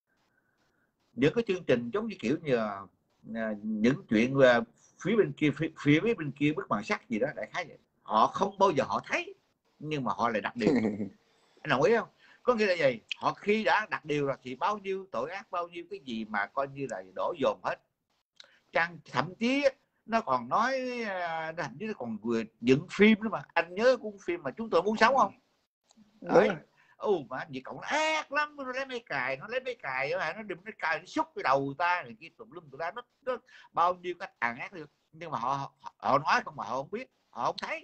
S3: những cái chương trình giống như kiểu như những chuyện phía bên kia, phía, phía bên kia bức màn sắt gì đó, đại khái vậy, họ không bao giờ họ thấy, nhưng mà họ lại đặt điều. Anh đồng ý không? Có nghĩa là gì? Họ khi đã đặt điều rồi thì bao nhiêu tội ác, bao nhiêu cái gì mà coi như là đổ dồn hết. Trang thậm chí nó còn nói, nó hình như nó còn vừa dựng phim nữa mà. Anh nhớ cuốn phim mà Chúng Tôi Muốn Sống không? Đấy. Ồ mà gì cậu nó ác lắm, nó lấy mấy cài, nó lấy mấy cài nó đừng cái cài nó xúc cái đầu người ta này kia tùm lum tùm la, nó, nó bao nhiêu cái tàn ác được. Nhưng mà họ họ nói không mà họ không biết, họ không thấy.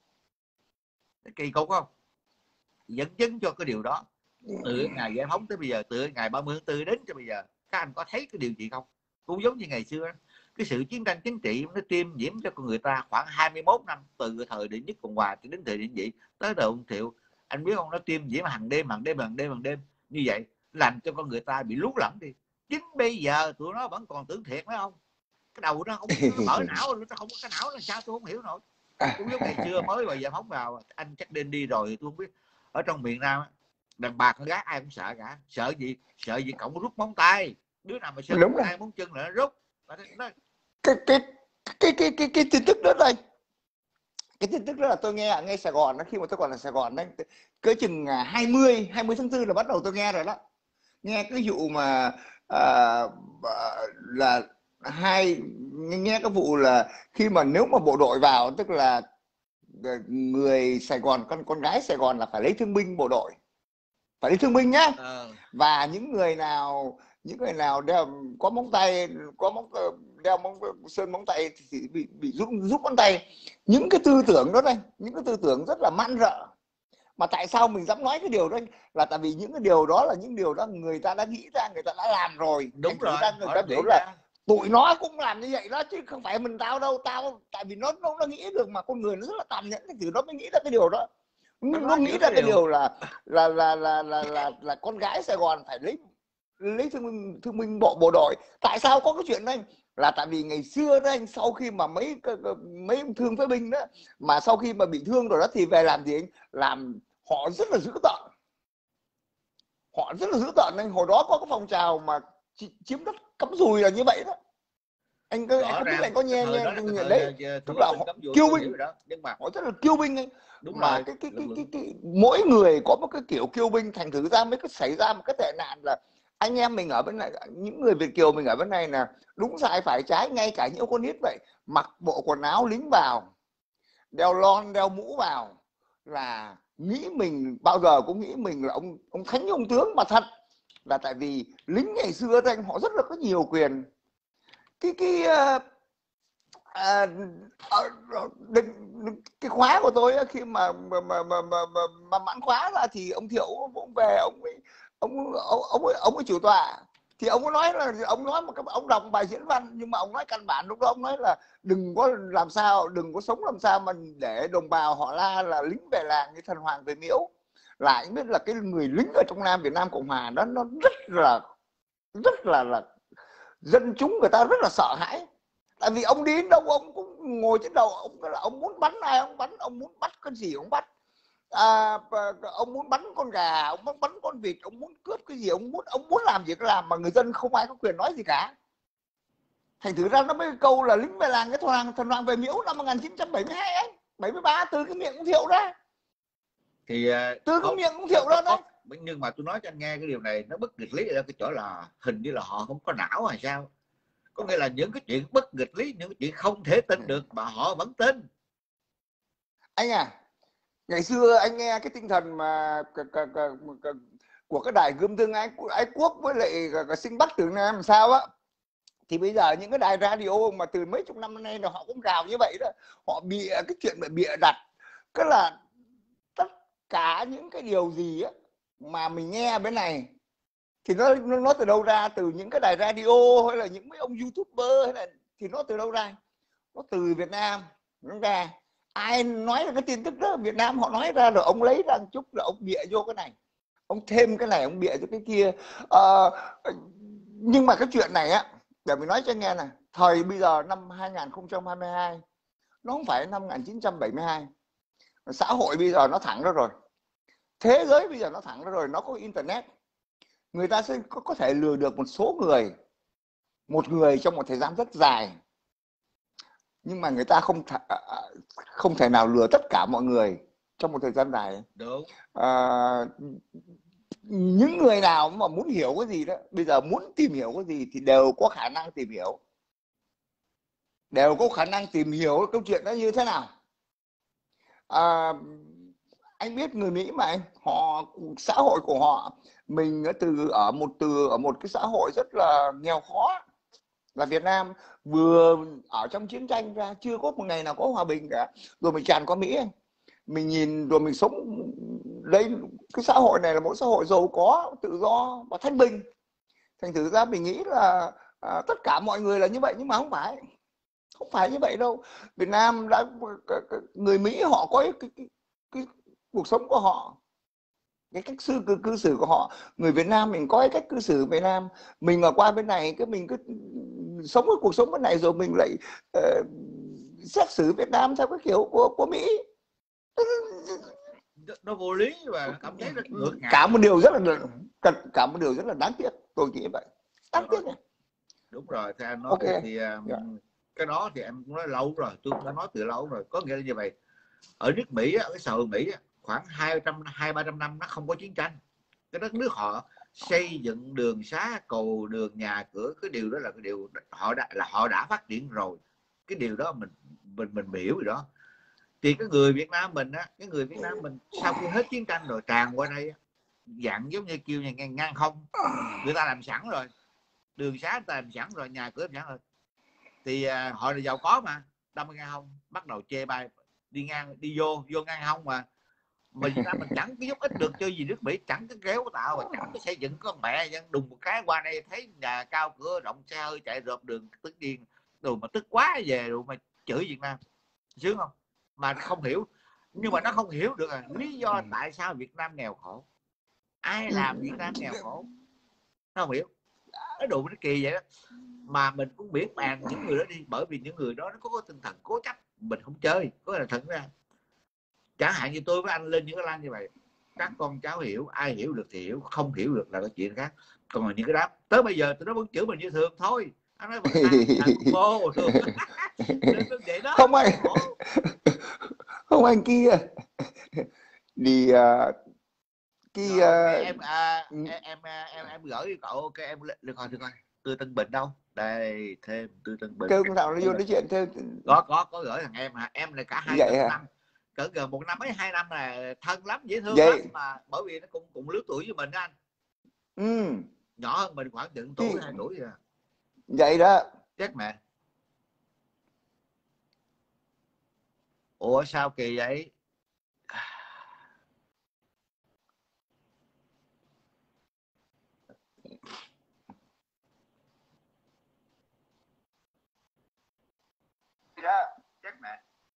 S3: Cái kỳ cục không? Dẫn chứng cho cái điều đó. Từ ngày giải phóng tới bây giờ, từ ngày ba mươi tháng tư đến cho bây giờ, các anh có thấy cái điều gì không? Cũng giống như ngày xưa, cái sự chiến tranh chính trị nó tiêm nhiễm cho con người ta khoảng hai mươi mốt năm, từ thời đệ nhất Cộng Hòa đến thời định vị tới đời ông Thiệu. Anh biết không, nó tiêm nhiễm hàng đêm hàng đêm hàng đêm hàng đêm như vậy, làm cho con người ta bị lú lẫn đi. Chính bây giờ tụi nó vẫn còn tưởng thiệt phải không? Cái đầu nó không, nó mở não, nó không có cái não là sao tôi không hiểu nổi. Cũng giống ngày xưa mới vào giải phóng vào, anh chắc nên đi rồi tôi không biết. Ở trong miền Nam đàn bà con gái ai cũng sợ cả. Sợ gì? Sợ gì cậu rút móng tay, đứa nào mà sợ móng tay móng chân là nó rút. Nó...
S2: cái cái cái cái cái cái tin tức đó đây, cái tin tức đó là tôi nghe ở ngay Sài Gòn đó, khi mà tôi còn ở Sài Gòn đấy, cỡ chừng hai mươi tháng tư là bắt đầu tôi nghe rồi đó. Nghe cái vụ mà à, là hai nghe cái vụ là khi mà nếu mà bộ đội vào, tức là người Sài Gòn, con con gái Sài Gòn là phải lấy thương binh bộ đội, phải lấy thương binh nhá. À. Và những người nào những người nào đeo có móng tay, có móng đeo móng sơn móng tay thì bị bị rút rút móng tay. Những cái tư tưởng đó đây, những cái tư tưởng rất là man rợ. Mà tại sao mình dám nói cái điều đó? Là tại vì những cái điều đó là những điều đó người ta đã nghĩ ra, người ta đã làm rồi.
S3: Đúng rồi.
S2: Ta, người ta hiểu là tụi nó cũng làm như vậy đó, chứ không phải mình tao đâu. Tao tại vì nó nó, nó nghĩ được, mà con người nó rất là tàn nhẫn, thì nó mới nghĩ ra cái điều đó. Nó, nó nghĩ ra cái điều, điều là là là là là là là con gái Sài Gòn phải lấy lấy thương binh thương binh bộ bộ đội. Tại sao có cái chuyện này? Là tại vì ngày xưa đó anh, sau khi mà mấy mấy thương phế binh đó, mà sau khi mà bị thương rồi đó thì về làm gì anh? Làm họ rất là dữ tợn, họ rất là dữ tợn anh. Hồi đó có cái phong trào mà chiếm đất cắm dùi là như vậy đó. Anh có anh có biết, anh có nghe nghe đấy, đấy tức là họ kiêu binh đó, nhưng mà họ rất là kiêu binh anh. Đúng mà rồi, cái cái cái, cái cái mỗi người có một cái kiểu kiêu binh, thành thử ra mới có xảy ra một cái tệ nạn là anh em mình ở bên này, những người Việt kiều mình ở bên này là đúng sai phải trái, ngay cả những con nít vậy, mặc bộ quần áo lính vào, đeo lon đeo mũ vào là nghĩ mình, bao giờ cũng nghĩ mình là ông ông thánh ông tướng, mà thật là tại vì lính ngày xưa thì anh họ rất là có nhiều quyền. Cái cái uh, uh, uh, cái khóa của tôi á, khi mà mà mà mà, mà, mà, mà mãn khóa ra thì ông Thiệu ông về, ông ấy, ông ông ông ấy, ông ấy chủ tọa, thì ông ấy nói là ông nói một cái, ông đọc bài diễn văn, nhưng mà ông nói căn bản lúc đó ông nói là đừng có làm sao, đừng có sống làm sao mà để đồng bào họ la là lính về làng như thần hoàng về miếu. Là anh biết là cái người lính ở trong Nam Việt Nam Cộng Hòa đó nó rất là rất là là dân chúng người ta rất là sợ hãi. Tại vì ông đi đến đâu ông cũng ngồi trên đầu ông, là ông muốn bắn ai ông bắn, ông muốn bắt cái gì ông bắt, à, ông muốn bắn con gà, ông muốn bắn con vịt, ông muốn cướp cái gì ông muốn, ông muốn làm gìก็làm, mà người dân không ai có quyền nói gì cả. Thành thử ra nó mới câu là lính về làng cái thần hoàng, thần hoàng về miếu năm một nghìn chín trăm bảy mươi hai ấy, bảy mươi ba, từ cái miệng ông Thiệu ra,
S3: thì
S2: từ cái miệng ông Thiệu ra đấy.
S3: Nhưng mà tôi nói cho anh nghe cái điều này nó bất nghịch lý ở cái chỗ là hình như là họ không có não hay sao. Có nghĩa là những cái chuyện bất nghịch lý, những cái chuyện không thể tin được mà họ vẫn tin.
S2: Anh à, ngày xưa anh nghe cái tinh thần mà của cái đài Gươm Thương Ái, Ái Quốc với lại Sinh Bắc Từ Nam làm sao á, thì bây giờ những cái đài radio mà từ mấy chục năm nay là họ cũng gào như vậy đó. Họ bịa cái chuyện mà bịa đặt, tức là tất cả những cái điều gì á mà mình nghe bên này thì nó nó từ đâu ra, từ những cái đài radio hay là những mấy ông youtuber hay là, thì nó từ đâu ra? Nó từ Việt Nam nó ra. Ai nói là cái tin tức đó Việt Nam họ nói ra rồi ông lấy ra một chút là ông bịa vô cái này, ông thêm cái này ông bịa cho cái kia. À, nhưng mà cái chuyện này á, để mình nói cho anh nghe này, thời bây giờ năm hai nghìn không trăm hai mươi hai nó không phải năm một nghìn chín trăm bảy mươi hai. Xã hội bây giờ nó thẳng ra rồi, thế giới bây giờ nó thẳng ra rồi, nó có internet, người ta sẽ có, có thể lừa được một số người, một người trong một thời gian rất dài, nhưng mà người ta không th không thể nào lừa tất cả mọi người trong một thời gian dài.
S3: Đúng.
S2: À, những người nào mà muốn hiểu cái gì đó, bây giờ muốn tìm hiểu cái gì thì đều có khả năng tìm hiểu, đều có khả năng tìm hiểu câu chuyện đó như thế nào. À, anh biết người Mỹ mà anh, họ xã hội của họ, mình từ ở một từ ở một cái xã hội rất là nghèo khó là Việt Nam, vừa ở trong chiến tranh ra, chưa có một ngày nào có hòa bình cả, rồi mình tràn qua Mỹ, mình nhìn rồi mình sống đây, cái xã hội này là một xã hội giàu có, tự do và thanh bình. Thành thử ra mình nghĩ là à, tất cả mọi người là như vậy, nhưng mà không phải, không phải như vậy đâu. Việt Nam đã, người Mỹ họ có cái, cái, cái, cái cuộc sống của họ, cái cách cư, cư, cư xử của họ. Người Việt Nam mình có cái cách cư xử Việt Nam, mình mà qua bên này cái mình cứ sống cái cuộc sống bên này rồi mình lại uh, xét xử Việt Nam theo cái kiểu của của Mỹ.
S3: Nó vô lý và cảm thấy rất ngược ngại.
S2: Cả một điều rất là cả một điều rất là đáng tiếc, tôi nghĩ vậy, đáng tiếc này.
S3: Đúng rồi, theo anh nói
S2: okay.
S3: thì um, yeah. Cái đó thì em cũng nói lâu rồi, tôi cũng đã nói từ lâu rồi. Có nghĩa là như vậy, ở nước Mỹ, ở cái xã hội Mỹ khoảng hai trăm hai ba trăm năm nó không có chiến tranh. Cái đất nước họ xây dựng đường xá, cầu đường, nhà cửa, cái điều đó là cái điều họ đã là họ đã phát triển rồi. Cái điều đó mình mình mình hiểu rồi đó. Thì cái người Việt Nam mình á, cái người Việt Nam mình sau khi hết chiến tranh rồi tràn qua đây, dạng giống như kêu nhà ngang không, người ta làm sẵn rồi, đường xá người ta làm sẵn rồi, nhà cửa làm sẵn rồi, thì à, họ là giàu có mà, đâm ngang không, bắt đầu chê bai, đi ngang đi vô vô ngang không mà mình Việt Nam mình chẳng cái giúp ích được cho gì nước Mỹ, chẳng cái kéo tạo và chẳng cái xây dựng con mẹ dân, đùng một cái qua đây thấy nhà cao cửa rộng, xe hơi chạy rộp đường, tức điên đồ, mà tức quá về rồi mà chửi Việt Nam sướng không, mà không hiểu. Nhưng mà nó không hiểu được là lý do tại sao Việt Nam nghèo khổ, ai làm Việt Nam nghèo khổ, nó không hiểu, nó đủ nó kỳ vậy đó. Mà mình cũng biết bàn những người đó đi, bởi vì những người đó nó có, có tinh thần cố chấp, mình không chơi. Có là thật ra chẳng hạn như tôi với anh lên những cái live như vậy, các con cháu hiểu, ai hiểu được thì hiểu, không hiểu được là cái chuyện khác. Còn là những cái đáp tới bây giờ tôi nó vẫn chửi mình như thường thôi, anh nói vẫn bô vậy đó.
S2: Không anh không anh kia đi uh,
S3: Rồi, okay, em, à, em, em em em gửi cậu, ok em được rồi được rồi Tư Tân Bình đâu? Đây, thêm Tư Tân Bình.
S2: Kêu con nào nó vô nói chuyện thêm.
S3: Có có có gửi thằng em hả? Em này cả hai
S2: Vậy hả?
S3: năm, cỡ gần một năm mấy hai năm là thân lắm, dễ thương
S2: Vậy.
S3: lắm, mà bởi vì nó cũng cùng lứa tuổi với mình đó anh.
S2: Ừ.
S3: Nhỏ hơn mình khoảng chừng tuổi hai tuổi rồi.
S2: Vậy đó.
S3: Chết mẹ. Ủa sao kỳ vậy?
S2: Đó.
S3: Chết mẹ.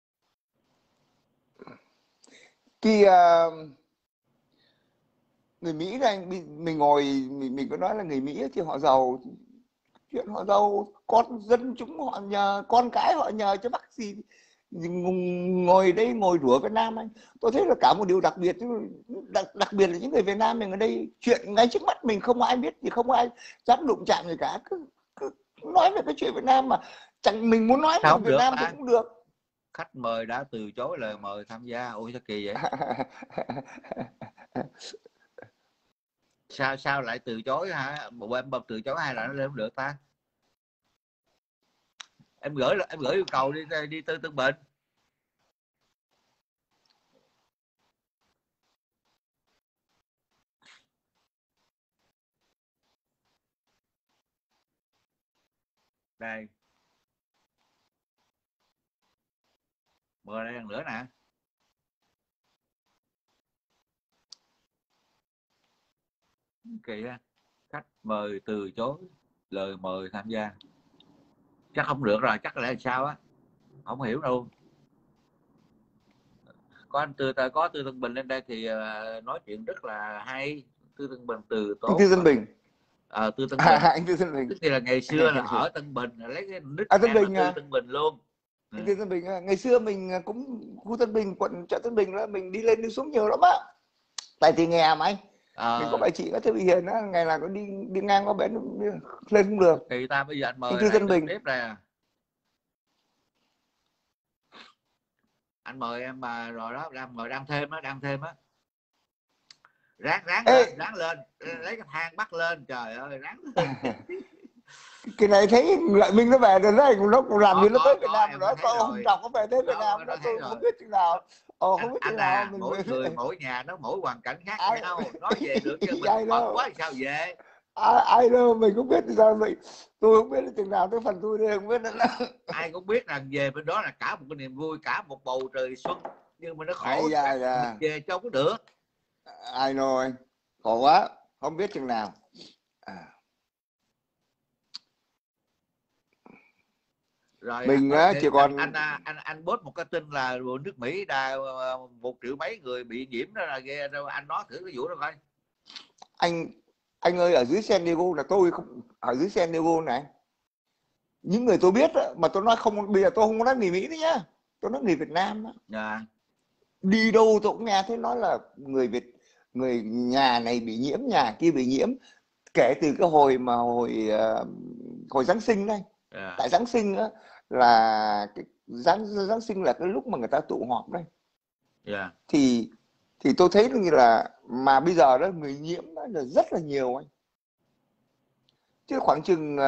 S2: Khi uh, người Mỹ này, mình, mình ngồi mình, mình có nói là người Mỹ thì họ giàu, chuyện họ giàu, con dân chúng họ nhờ, con cái họ nhờ chứ mắc gì ngồi đây ngồi đùa Việt Nam anh. Tôi thấy là cả một điều đặc biệt, đặc, đặc biệt là những người Việt Nam mình ở đây, chuyện ngay trước mắt mình không ai biết thì không ai dám đụng chạm gì cả, cứ, cứ nói về cái chuyện Việt Nam mà chẳng mình muốn nói về Việt Nam thì cũng được.
S3: Khách mời đã từ chối lời mời tham gia. Ôi sao kỳ vậy? sao sao lại từ chối hả? Bộ em bật từ chối hay là nó lên không được ta? Em gửi em gửi yêu cầu đi đi Tư Tân Bình. Đây. Mời đây lần nữa nè. Kỳ á. Khách mời từ chối lời mời tham gia. Chắc không được rồi, chắc là sao á, không hiểu đâu. Có anh Tư có Tư Tân Bình lên đây thì nói chuyện rất là hay. Tư Tân Bình từ tốt.
S2: Tư Tân Bình.
S3: À, Tư Tân Bình.
S2: À, anh Tư Tân Bình.
S3: Tức là ngày xưa là ở Tân Bình, lấy cái nick
S2: à, Tân Bình
S3: Tư Tân Bình luôn.
S2: Anh Tư Tân Bình, ngày xưa mình cũng khu Tân Bình, quận chợ Tân Bình đó, mình đi lên đi xuống nhiều lắm á. Tại thì nghèo mà anh. À, mình có bà chị có Thư Bị Hiền á, ngày nào có đi đi ngang qua bến lên cũng được.
S3: Thì ta bây giờ anh mời
S2: anh Tư Tân Bình
S3: tiếp này. Anh mời em mà rồi đó, đang mời đang thêm á, đang thêm á. Ráng ráng Ê. lên, ráng lên, lấy cái thang bắt lên, trời ơi, ráng lên.
S2: Cái này thấy Lợi Minh nó về rồi đấy, nó cũng làm như nó tới Việt Nam
S3: đó,
S2: có hôm đọc có về tới Việt Nam đó, tôi không biết chừng nào. Ồ, không biết
S3: anh,
S2: chừng
S3: anh
S2: nào
S3: à,
S2: mình
S3: mỗi
S2: về...
S3: người mỗi nhà nó mỗi hoàn cảnh khác
S2: ai...
S3: nhau, nói về được chứ mình bận quá sao về.
S2: Ai, ai đâu mình không biết sao vậy, tôi không biết chừng nào tới phần tôi đây không biết nữa.
S3: Ai cũng biết rằng về bên đó là cả một cái niềm vui, cả một bầu trời xuân, nhưng mà nó khổ
S2: da, da.
S3: mình về cho có được.
S2: Ai nói khổ quá, không biết chừng nào. À.
S3: Rồi
S2: mình á chỉ còn
S3: anh anh anh anh post một cái tin là nước Mỹ đã một triệu mấy người bị nhiễm đó là ghê đâu, anh nói thử cái vụ đó coi.
S2: Anh anh ơi, ở dưới San Diego là tôi không, ở dưới San Diego này những người tôi biết đó, mà tôi nói không, bây giờ tôi không có nói người Mỹ nữa nhá, tôi nói người Việt Nam đó.
S3: Yeah.
S2: Đi đâu tôi cũng nghe thấy nói là người Việt, người nhà này bị nhiễm, nhà kia bị nhiễm, kể từ cái hồi mà hồi uh, hồi Giáng sinh đây. Yeah. Tại Giáng sinh á là cái Giáng Giáng sinh là cái lúc mà người ta tụ họp đây. Yeah. Thì thì tôi thấy như là mà bây giờ đó người nhiễm đó là rất là nhiều anh. Chứ khoảng chừng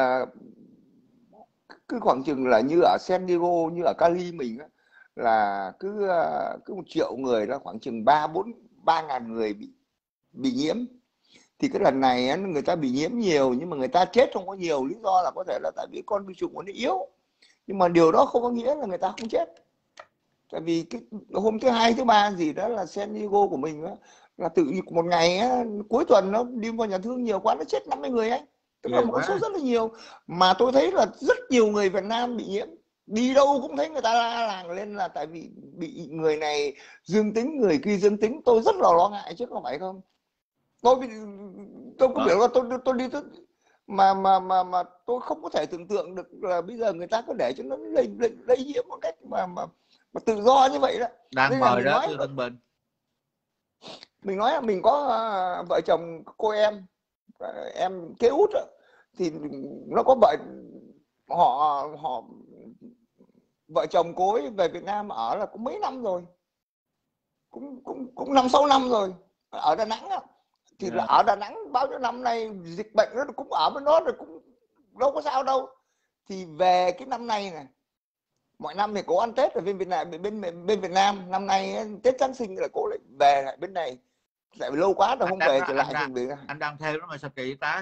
S2: cứ khoảng chừng là như ở San Diego, như ở Cali mình á, là cứ cứ một triệu người đó khoảng chừng ba bốn ba ngàn người bị bị nhiễm. Thì cái lần này người ta bị nhiễm nhiều nhưng mà người ta chết không có nhiều, lý do là có thể là tại vì con vi trùng nó yếu, nhưng mà điều đó không có nghĩa là người ta không chết. Tại vì cái hôm thứ hai thứ ba gì đó là San Diego của mình đó, là tự một ngày á, cuối tuần nó đi vào nhà thương nhiều quá nó chết năm mươi người ấy, tức là một con số rất là nhiều. Mà tôi thấy là rất nhiều người Việt Nam bị nhiễm, đi đâu cũng thấy người ta la làng lên là tại vì bị người này dương tính, người kia dương tính. Tôi rất là lo ngại chứ không phải không. Tôi tôi cũng hiểu là tôi tôi đi tôi, mà mà mà mà tôi không có thể tưởng tượng được là bây giờ người ta có để cho nó lây lây, lây nhiễm một cách mà mà mà tự do như vậy đó.
S3: Đang mời đó Tư Tân Bình.
S2: Mình nói là mình có uh, vợ chồng cô em uh, em kế út đó, thì nó có bệnh, họ họ vợ chồng cô ấy về Việt Nam ở là cũng mấy năm rồi, cũng cũng cũng năm sáu năm rồi ở Đà Nẵng á. Thì yeah. là ở Đà Nẵng bao nhiêu năm nay dịch bệnh nó cũng ở bên đó rồi, cũng đâu có sao đâu. Thì về cái năm nay này, mọi năm thì cố ăn Tết ở bên Việt Nam, bên bên Việt Nam, năm nay Tết Giáng sinh là cố lại về lại bên này, lại lâu quá rồi không về trở lại
S3: anh,
S2: thì
S3: anh đang theo nó mà sao kỳ ta,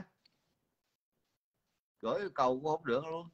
S3: gửi yêu cầu cũng không được luôn.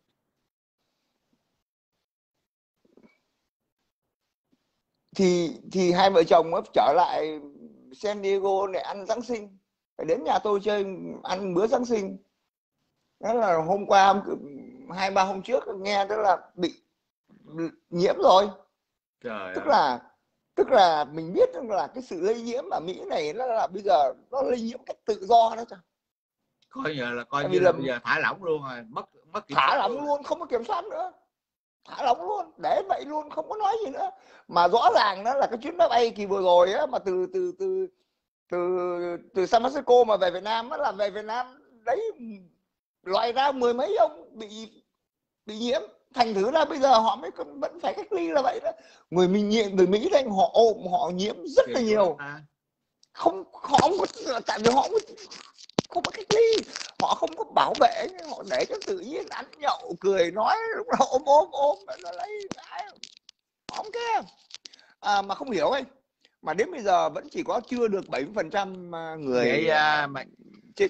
S2: thì thì hai vợ chồng mới trở lại San Diego để ăn Giáng sinh, phải đến nhà tôi chơi ăn bữa Giáng sinh. Đó là hôm qua hai ba hôm trước nghe tức là bị nhiễm rồi.
S3: Trời
S2: tức
S3: ơi.
S2: là tức là mình biết là cái sự lây nhiễm ở Mỹ này nó là bây giờ nó lây nhiễm cách tự do đó,
S3: Coi như là coi
S2: tại
S3: như
S2: vì
S3: là
S2: là
S3: bây giờ thả lỏng luôn rồi, mất mất kiểm
S2: thả
S3: soát
S2: lỏng
S3: luôn.
S2: luôn, không có kiểm soát nữa, thả lỏng luôn, để vậy luôn, không có nói gì nữa. Mà rõ ràng đó là cái chuyến máy bay kỳ vừa rồi á, mà từ từ từ từ từ San Francisco mà về Việt Nam á, là về Việt Nam đấy loại ra mười mấy ông bị bị nhiễm, thành thử ra bây giờ họ mới vẫn phải cách ly là vậy đó. Người mình nhiễm, người Mỹ đây họ ôm họ nhiễm rất là nhiều, không họ không có, tại vì họ không, không có cách ly, họ không có bảo vệ, họ để cho tự nhiên ăn nhậu cười nói lúc nào ôm ôm ôm nó lấy cái không kia. À, mà không hiểu ấy, mà đến bây giờ vẫn chỉ có chưa được bảy mươi phần trăm người
S3: vậy, à, mà...
S2: chết.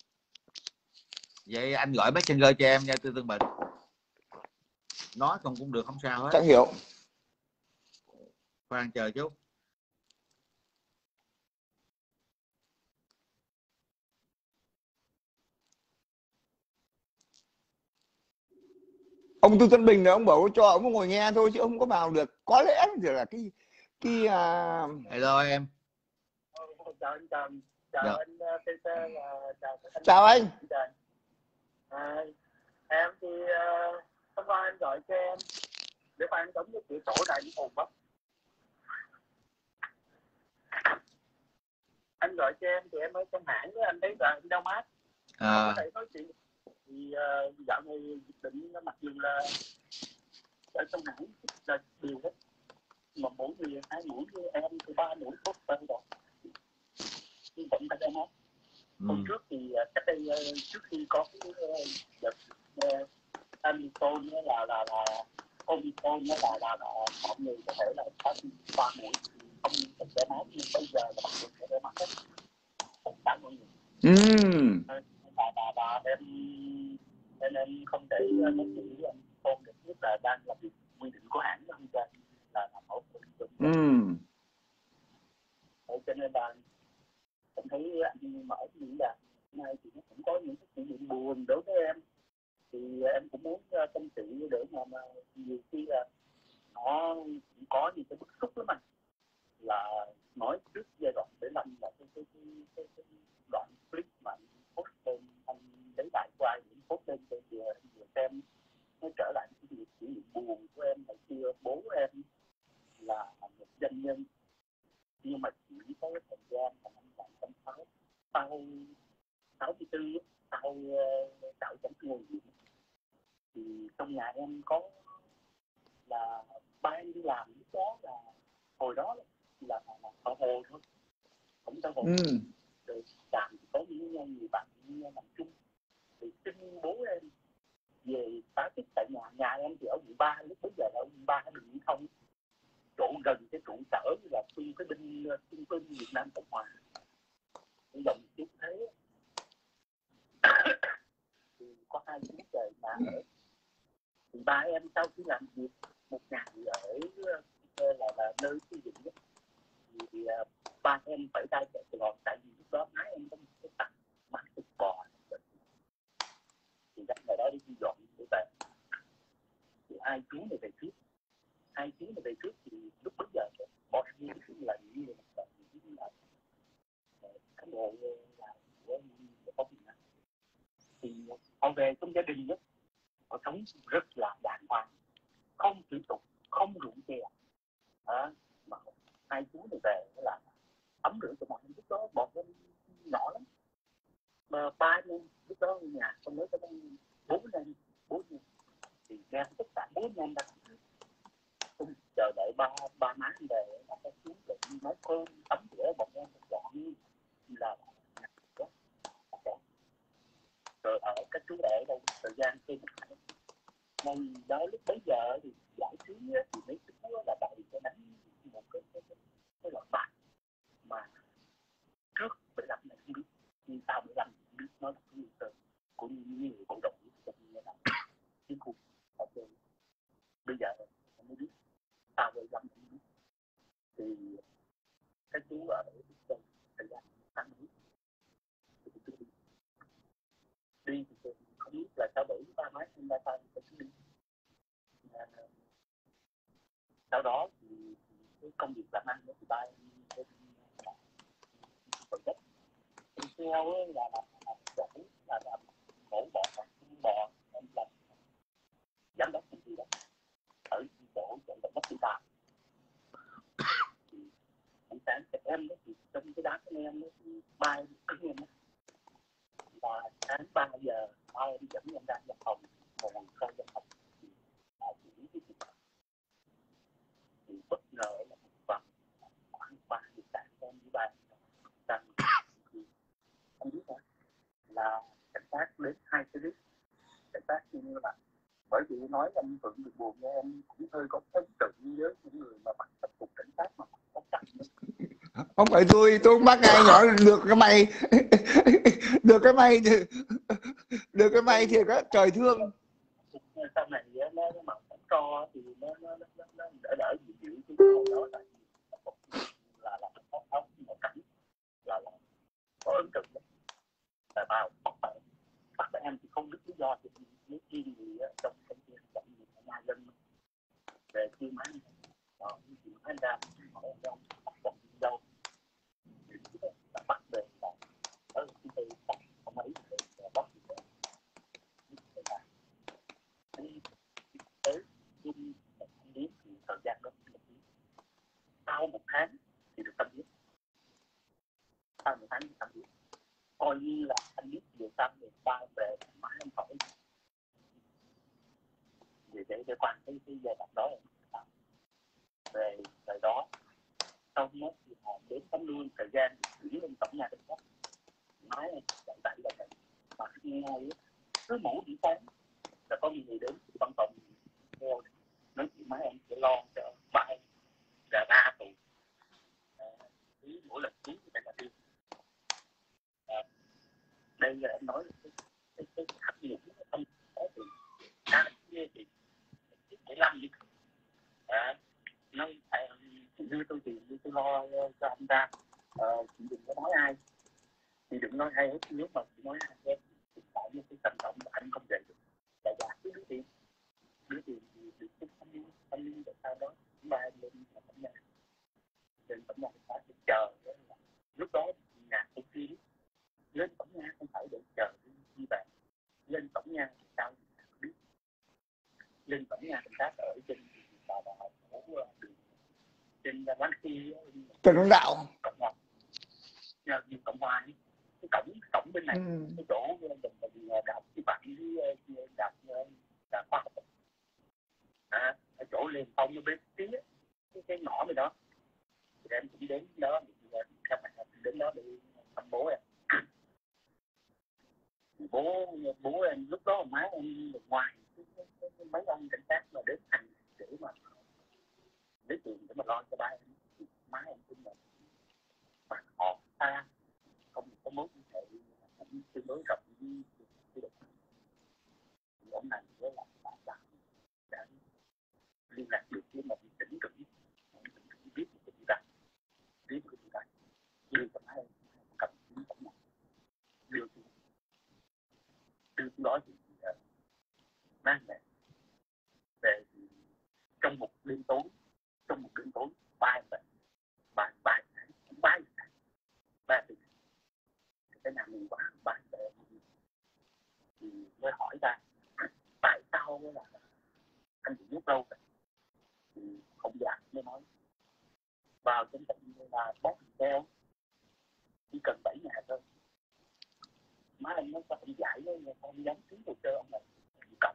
S3: Vậy anh gọi Messenger cho em nha, Tư Tương Bình. Nói không cũng được, không sao hết.
S2: Chẳng hiểu.
S3: Khoan chờ chút.
S2: Ông Tư Tân Bình này ông bảo cho ông ngồi nghe thôi chứ ông không có vào được, có lẽ là cái cái uh...
S3: Hello em.
S5: Chào anh Trần, chào
S3: Được.
S5: anh tê tê và chào anh.
S2: Chào anh.
S5: À, em thì uh, hôm qua anh gọi cho em để mà anh đóng cái cửa sổ này cũng hồn mất. Anh gọi cho em thì em ở trong hãng với anh thấy là anh đau mát.
S3: À.
S5: Không có thể nói chuyện. Thì uh, dạo này dịch bệnh mặc dù là ở trong hãng là điều hết, mà mỗi người hai mũi như em thì ba mũi tốt hơn rồi. Nhưng vẫn phải đau mát. Hôm ừ. trước thì cách đây trước khi có cái đợt Omicron nó là là là Omicron nó là là là mọi người có thể là có ba mũi không cần để máu, nhưng bây giờ là bắt buộc phải để máu hết tất cả mọi người.
S2: Mm.
S5: Và và và em nên em không thể nói chuyện với anh Phong được, nhất là đang làm việc quy định của hãng không cho là làm mẫu.
S2: Mm.
S5: Cho nên là em thấy anh mở những là nay thì nó cũng có những cái kỷ niệm buồn đối với em, thì em cũng muốn tâm sự để mà, mà nhiều khi là nó cũng có những cái bức xúc lắm anh, là nói trước giai đoạn để làm là cái cái cái, cái, cái đoạn clip mà anh post lên, anh lấy lại qua những post lên để vừa vừa xem nó trở lại cái kỷ niệm buồn của em ngày xưa. Bố em là một doanh nhân, nhưng mà chỉ có thời gian là năm một nghìn chín trăm sáu mươi sau sáu mươi tư sau đạo chấn thương gì thì trong nhà em có là ba em đi làm lúc đó là hồi đó là ở hồ thôi, không có hồ. Ừ. Rồi làm thì có những người bạn làm chung thì xin bố em về phá tích tại nhà. Nhà em thì ở quận ba, lúc bây giờ là ở quận ba Đường Nguyễn Thông, chỗ gần cái trụ sở là phim cái binh trung quân Việt Nam Cộng Hòa, dòng chút thế. Thì có hai chú trời mà ở thì ba em sau khi làm việc một ngày ở là, là nơi xây dựng đó, thì uh, ba em phải ra chợ Sài Gòn, tại vì lúc đó má em có một cái tặng bán thịt bò, thì dắt ngày đó đi dọn để về. Thì hai chú này về trước, hai chú này về trước thì lúc bấy giờ bọn em là những người là những là cán bộ là của công ty, thì họ về trong gia đình đó, họ sống rất là đàng hoàng, không sử dụng, không rượu chè, à, mà hai chú này về là tắm rửa cho bọn em. Lúc đó bọn em nhỏ lắm, mà ba em lúc đó nhà không nhớ tới bốn em, bốn em thì nghe tất cả bốn em đã chờ đợi ba ba má về, mà các chú để nói cơm tắm rửa bọn em dọn là đó. Okay. rồi ở các chú ở đâu thời gian trên nên đó lúc bấy giờ thì giải trí thì mấy chú là bày cho đánh một cái cái cái, cái loại bài mà trước mười lăm này không biết nhưng sau mười lăm không biết nó là cái nguy cơ của những người bộ đội trong như là chiến khu ở trên bây giờ không biết sau mười lăm không biết thì các chú ở trong thời gian tháng mấy thì tôi đi đi thì tôi không biết là sao bởi ba máy hay là sao tôi đi à, sau đó thì cái công việc làm ăn thì ba em phần đất theo là làm chủ là làm mổ bò bò em làm giám đốc công ty đó ở chỗ chỗ đất chúng ta buổi sáng các em đó thì trong cái đám của em nó ba em cứng em đó và sáng ba giờ ba em dẫn em ra văn phòng ngồi coi văn phòng thì xử lý cái chuyện thì bất ngờ là một vòng khoảng ba giờ sáng em đi ba rằng không biết là cảnh sát đến hai cái đứa cảnh sát như các bạn bởi vì nói anh Phượng được buồn nha em cũng hơi có ấn tượng với những người mà mặc tập phục cảnh sát mà có cạnh
S2: Không phải tôi tôi không bắt ai nhỏ được cái may được cái may thì được cái may thì có trời thương.
S5: sau này nó nó mặc cảnh co thì nó nó nó nó đỡ đỡ dịu dịu chứ hồi đó là là là ốc ốc một cảnh là là có ấn tượng đấy tại bao bắt em thì không biết lý do thì nếu chi gì trong công ty trong gì nhà dân về chi máy đó thì anh ra hỏi anh đâu bắt đâu là bắt về là ở công ty không ấy bắt đi tới chung anh biết thì thời gian đó sau một tháng thì được tâm biết sau một tháng thì tâm biết coi như là anh biết điều tâm về ba về máy anh hỏi để để để quan cái cái giai đoạn đó về thời đó sau đó thì họ đến tấm luôn thời gian chuyển lên tổng nhà đất đó máy này chạy tại là chạy mà nghe cứ mỗi buổi sáng là có người đến văn phòng theo nói chuyện máy em sẽ lo cho ba em là ba tù cứ mỗi lần ký thì phải là đi đây là em nói cái cái cái hấp dẫn không có thì ca kia thì để làm gì à nó như tôi thì như tôi lo cho anh ta ờ, chị đừng có nói ai chị đừng nói ai hết nếu mà chị nói ai hết thì tại như cái hành động mà anh không dạy được tại giá cái đứa tiền đứa tiền thì được cái thanh niên thanh niên được sau đó ba em lên tổng nhà lên tổng nhà ta sẽ chờ lúc đó nhà tôi ký lên tổng nhà không phải để chờ đi bạn lên tổng nhà thì sao biết lên tổng nhà cảnh sát ở trên tòa bà phố đường trên quán khi
S2: Trần Hưng Đạo
S5: cộng hòa nhờ như cộng hòa cái cổng cổng bên này
S2: ừ.
S5: cái chỗ mình đạp cái bạn với đạp đạp khoa học à, ở chỗ liền phong ở bên phía cái, cái ngõ này đó thì em cũng đến đó theo bạn đến đó để thăm bố em bố bố em lúc đó má em được ngoài mấy ông cảnh sát mà đến thành để mà lấy tiền để mà lo cho ba em má em cũng là bạn họ xa không có mối quan hệ cũng tương đối rộng với ông này với lại bạn bạn đã liên lạc được với một tỉnh trưởng biết một cái gì đó biết một cái gì đó đưa cho má em cầm chính tổng này đưa đưa đó thì mang về về trong một đêm tối trong một đêm tối ba về ba ba cũng ba ba thì cái nào mình quá ba về thì mới hỏi ta tại sao là anh bị nhốt lâu vậy thì không dám mới nói vào trong tỉnh là bóp theo chỉ cần bảy ngày thôi má anh nó không giải nó không dám ký hồ sơ ông này cộng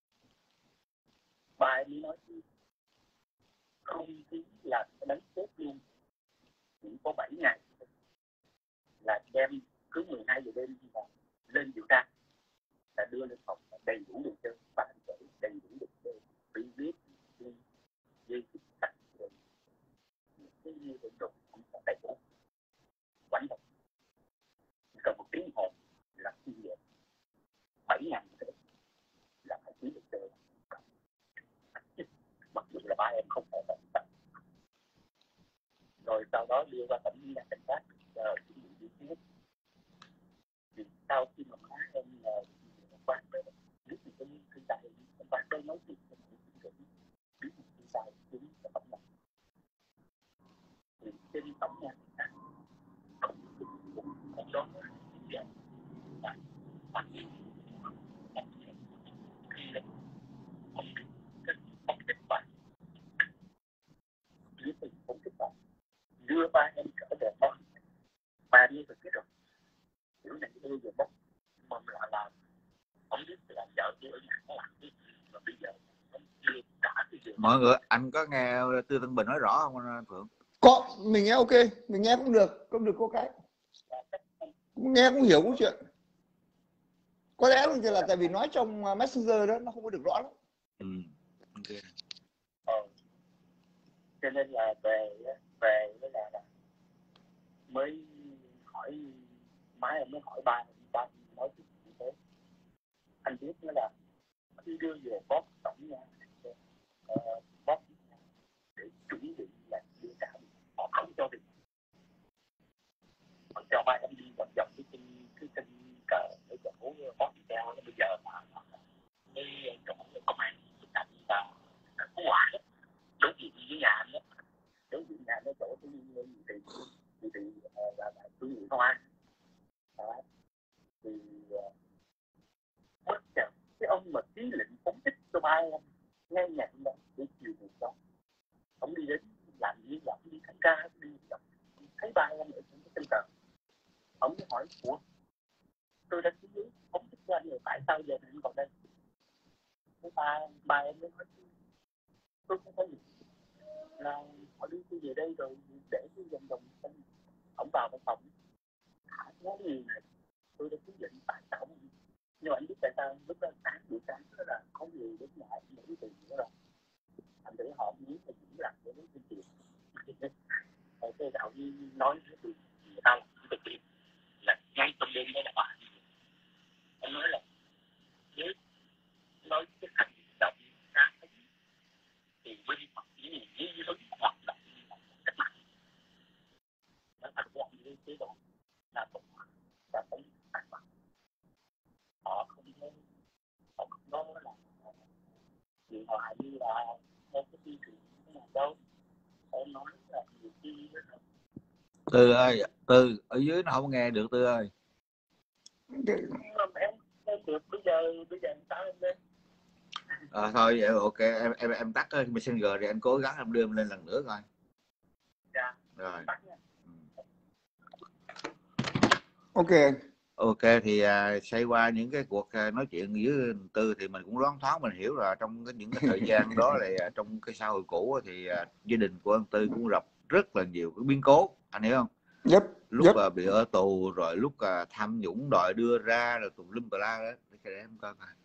S5: ba em mới nói gì không ký là đánh chết luôn chỉ có bảy ngày là đem cứ mười hai giờ đêm là lên điều tra là đưa lên phòng đầy đủ được chưa, và đầy đủ được chưa, bị biết dây sắt rồi cái gì đồ cũng đầy đủ quánh được, cần một tiếng hồn là như vậy, bảy ngàn thế là phải ký được chưa, mặc dù là ba em không phải là tập, rồi sau đó đưa qua tỉnh nhà cảnh sát rồi chuẩn bị đi tiếp. Thì sau khi mà má em là quán đó biết thì cái thứ tài quán đó nói chuyện với những người biết một thứ tài chính là tổng này, thì trên tổng nhà cảnh sát không không đó vậy mà bắt khi là ông cái ông kích bạn dưới tình ông kích bạn đưa ba em trở về đó, ba đi rồi biết rồi kiểu này đưa về bốc mà lại là ông biết là vợ kia ở nhà nó làm cái mà bây giờ ông đưa cả cái gì.
S3: Mọi người, anh có nghe Tư Tân Bình nói rõ không anh Phượng?
S2: Có, mình nghe ok, mình nghe cũng được, cũng được có cái cũng nghe cũng hiểu cũng chuyện. Có lẽ là tại vì nói trong Messenger đó nó không có được rõ lắm.
S3: Ừ. Okay.
S5: Ờ. Cho nên là về về với là, là mới hỏi má em mới hỏi ba ba nói chuyện như thế. Anh biết nữa là khi đưa về bóp tổng nha, uh, bóp để chuẩn bị là đưa trả họ không cho được, họ cho ba em đi vòng vòng cái chân cái chân cờ ở chỗ bóp treo. Bây giờ mà cái chỗ công an cảnh ta có quả đối diện với nhà anh đó, đối diện nhà nó chỗ cái thì thì thì là là tôi nghĩ công an đó. Thì mất chặt cái ông mà ký lệnh phóng thích cho ba em ngay nhà đó để chiều một đó, ông đi đến làm gì làm đi thanh tra đi đọc, thấy ba em ở trong cái chân cờ, ông mới hỏi ủa tôi đã ký giấy phóng thích cho anh rồi tại sao giờ anh còn đây, cái ba ba em mới nói tôi không có gì là họ đi tôi về đây rồi để cái vòng vòng ông vào văn phòng nói gì này tôi đã quyết định tại sao, nhưng mà anh biết tại sao lúc đó sáng buổi sáng đó là có người đến nhà anh nghĩ tiền nữa rồi anh để họ muốn là diễn làm để lấy tiền rồi cái đạo như nói thì người ta làm thực hiện là ngay trong đêm đó là bạn anh nói là nếu nói cái hành động ra thì mới đi mặc những gì như hướng hoạt động cách mạng nó thành hoạt như chế độ là tổng là tổng cách mạng, họ không có họ không có là chuyện hòa như là theo cái tiêu chuẩn của nhà đâu. Em nói là nhiều khi
S3: Tư ơi, Tư ở dưới nó không nghe được Tư ơi.
S5: em em được bây giờ bây giờ sao em lên
S3: À, thôi vậy ok em em em tắt cái Messenger thì anh cố gắng em đưa em lên lần nữa coi.
S5: dạ
S3: Rồi.
S2: Ok.
S3: Ok thì à, xoay qua những cái cuộc à, nói chuyện với Tư thì mình cũng loáng thoáng mình hiểu là trong cái, những cái thời gian đó là à, trong cái xã hội cũ thì à, gia đình của anh Tư cũng gặp rất là nhiều cái biến cố, anh hiểu không?
S2: Yep.
S3: Lúc
S2: Yep.
S3: à, bị ở tù rồi lúc à, tham nhũng đòi đưa ra rồi tùm lum tà la đó, để em coi coi.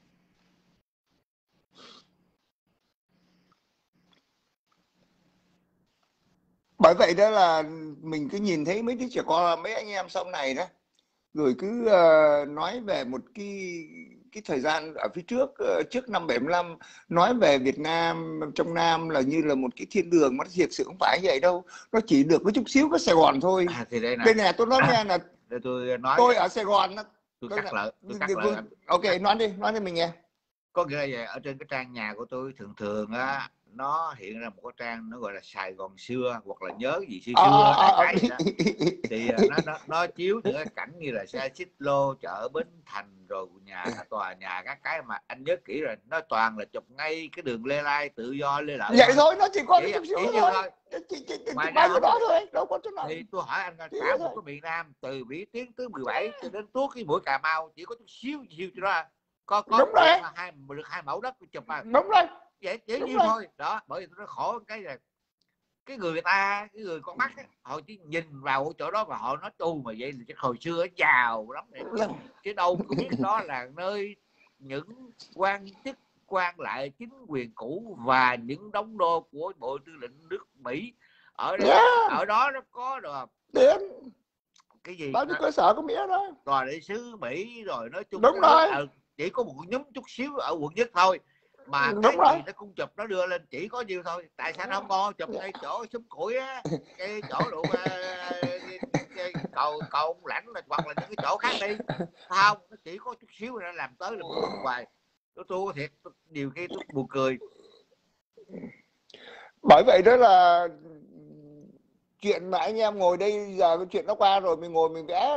S2: Bởi vậy đó là mình cứ nhìn thấy mấy đứa trẻ con, mấy anh em sau này đó, rồi cứ uh, nói về một cái cái thời gian ở phía trước, uh, trước năm bảy mươi lăm, nói về Việt Nam trong Nam là như là một cái thiên đường, mà thiệt sự không phải vậy đâu, nó chỉ được có chút xíu có Sài Gòn thôi.
S3: À, thì đây,
S2: đây này tôi nói nghe là
S3: để tôi nói
S2: tôi ở Sài Gòn đó,
S3: tôi
S2: tôi
S3: cắt lại tôi cắt
S2: tôi,
S3: lại anh.
S2: Ok, nói đi, nói đi mình nghe.
S3: Có nghĩa là vậy, ở trên cái trang nhà của tôi thường thường á nó hiện ra một cái trang nó gọi là Sài Gòn xưa hoặc là nhớ gì xưa xưa đại khái vậy đó. Thì nó nó nó chiếu những cái cảnh như là xe xích lô, chợ Bến Thành, rồi nhà các tòa nhà các cái mà anh nhớ kỹ rồi, nó toàn là chụp ngay cái đường Lê Lai Tự Do Lê Lợi
S2: vậy thôi, nó chỉ có
S3: chỉ,
S2: chút xíu
S3: chỉ
S2: thôi,
S3: thôi.
S2: chỉ, chỉ, chỉ,
S3: Ngoài
S2: bao
S3: ra
S2: nhiêu đó thôi, đâu có chỗ nào.
S3: Thì tôi hỏi anh là cả một cái miền Nam từ Vĩ Tuyến tới mười bảy cho đến tuốt cái mũi Cà Mau chỉ có chút xíu xíu cho đó, có có
S2: đúng rồi,
S3: hai được hai mẫu đất chụp mà
S2: đúng rồi,
S3: vậy chỉ nhiêu thôi đó. Bởi vì nó khổ cái là cái người ta, cái người con mắt á, họ chỉ nhìn vào chỗ đó và họ nói tu mà vậy là hồi xưa giàu lắm này, chứ đâu có biết đó là nơi những quan chức quan lại chính quyền cũ và những đóng đô của Bộ Tư lệnh nước Mỹ ở đó,
S2: yeah.
S3: ở đó nó có được
S2: Đến
S3: cái gì
S2: bao nhiêu cơ sở có Mỹ đó,
S3: tòa đại sứ Mỹ rồi nói chung
S2: đúng rồi,
S3: ở, chỉ có một nhóm chút xíu ở quận nhất thôi mà
S2: đúng
S3: cái
S2: rồi.
S3: gì nó cũng chụp nó đưa lên chỉ có nhiêu thôi, tại sao nó không ngon chụp ngay chỗ súng củi á, cái chỗ độ cái cầu cầu lãnh là hoặc là những cái chỗ khác đi, không nó chỉ có chút xíu nó làm tới là một hoài, tôi tôi thiệt nhiều khi tôi buồn cười.
S2: Bởi vậy đó là chuyện mà anh em ngồi đây giờ cái chuyện nó qua rồi, mình ngồi mình vẽ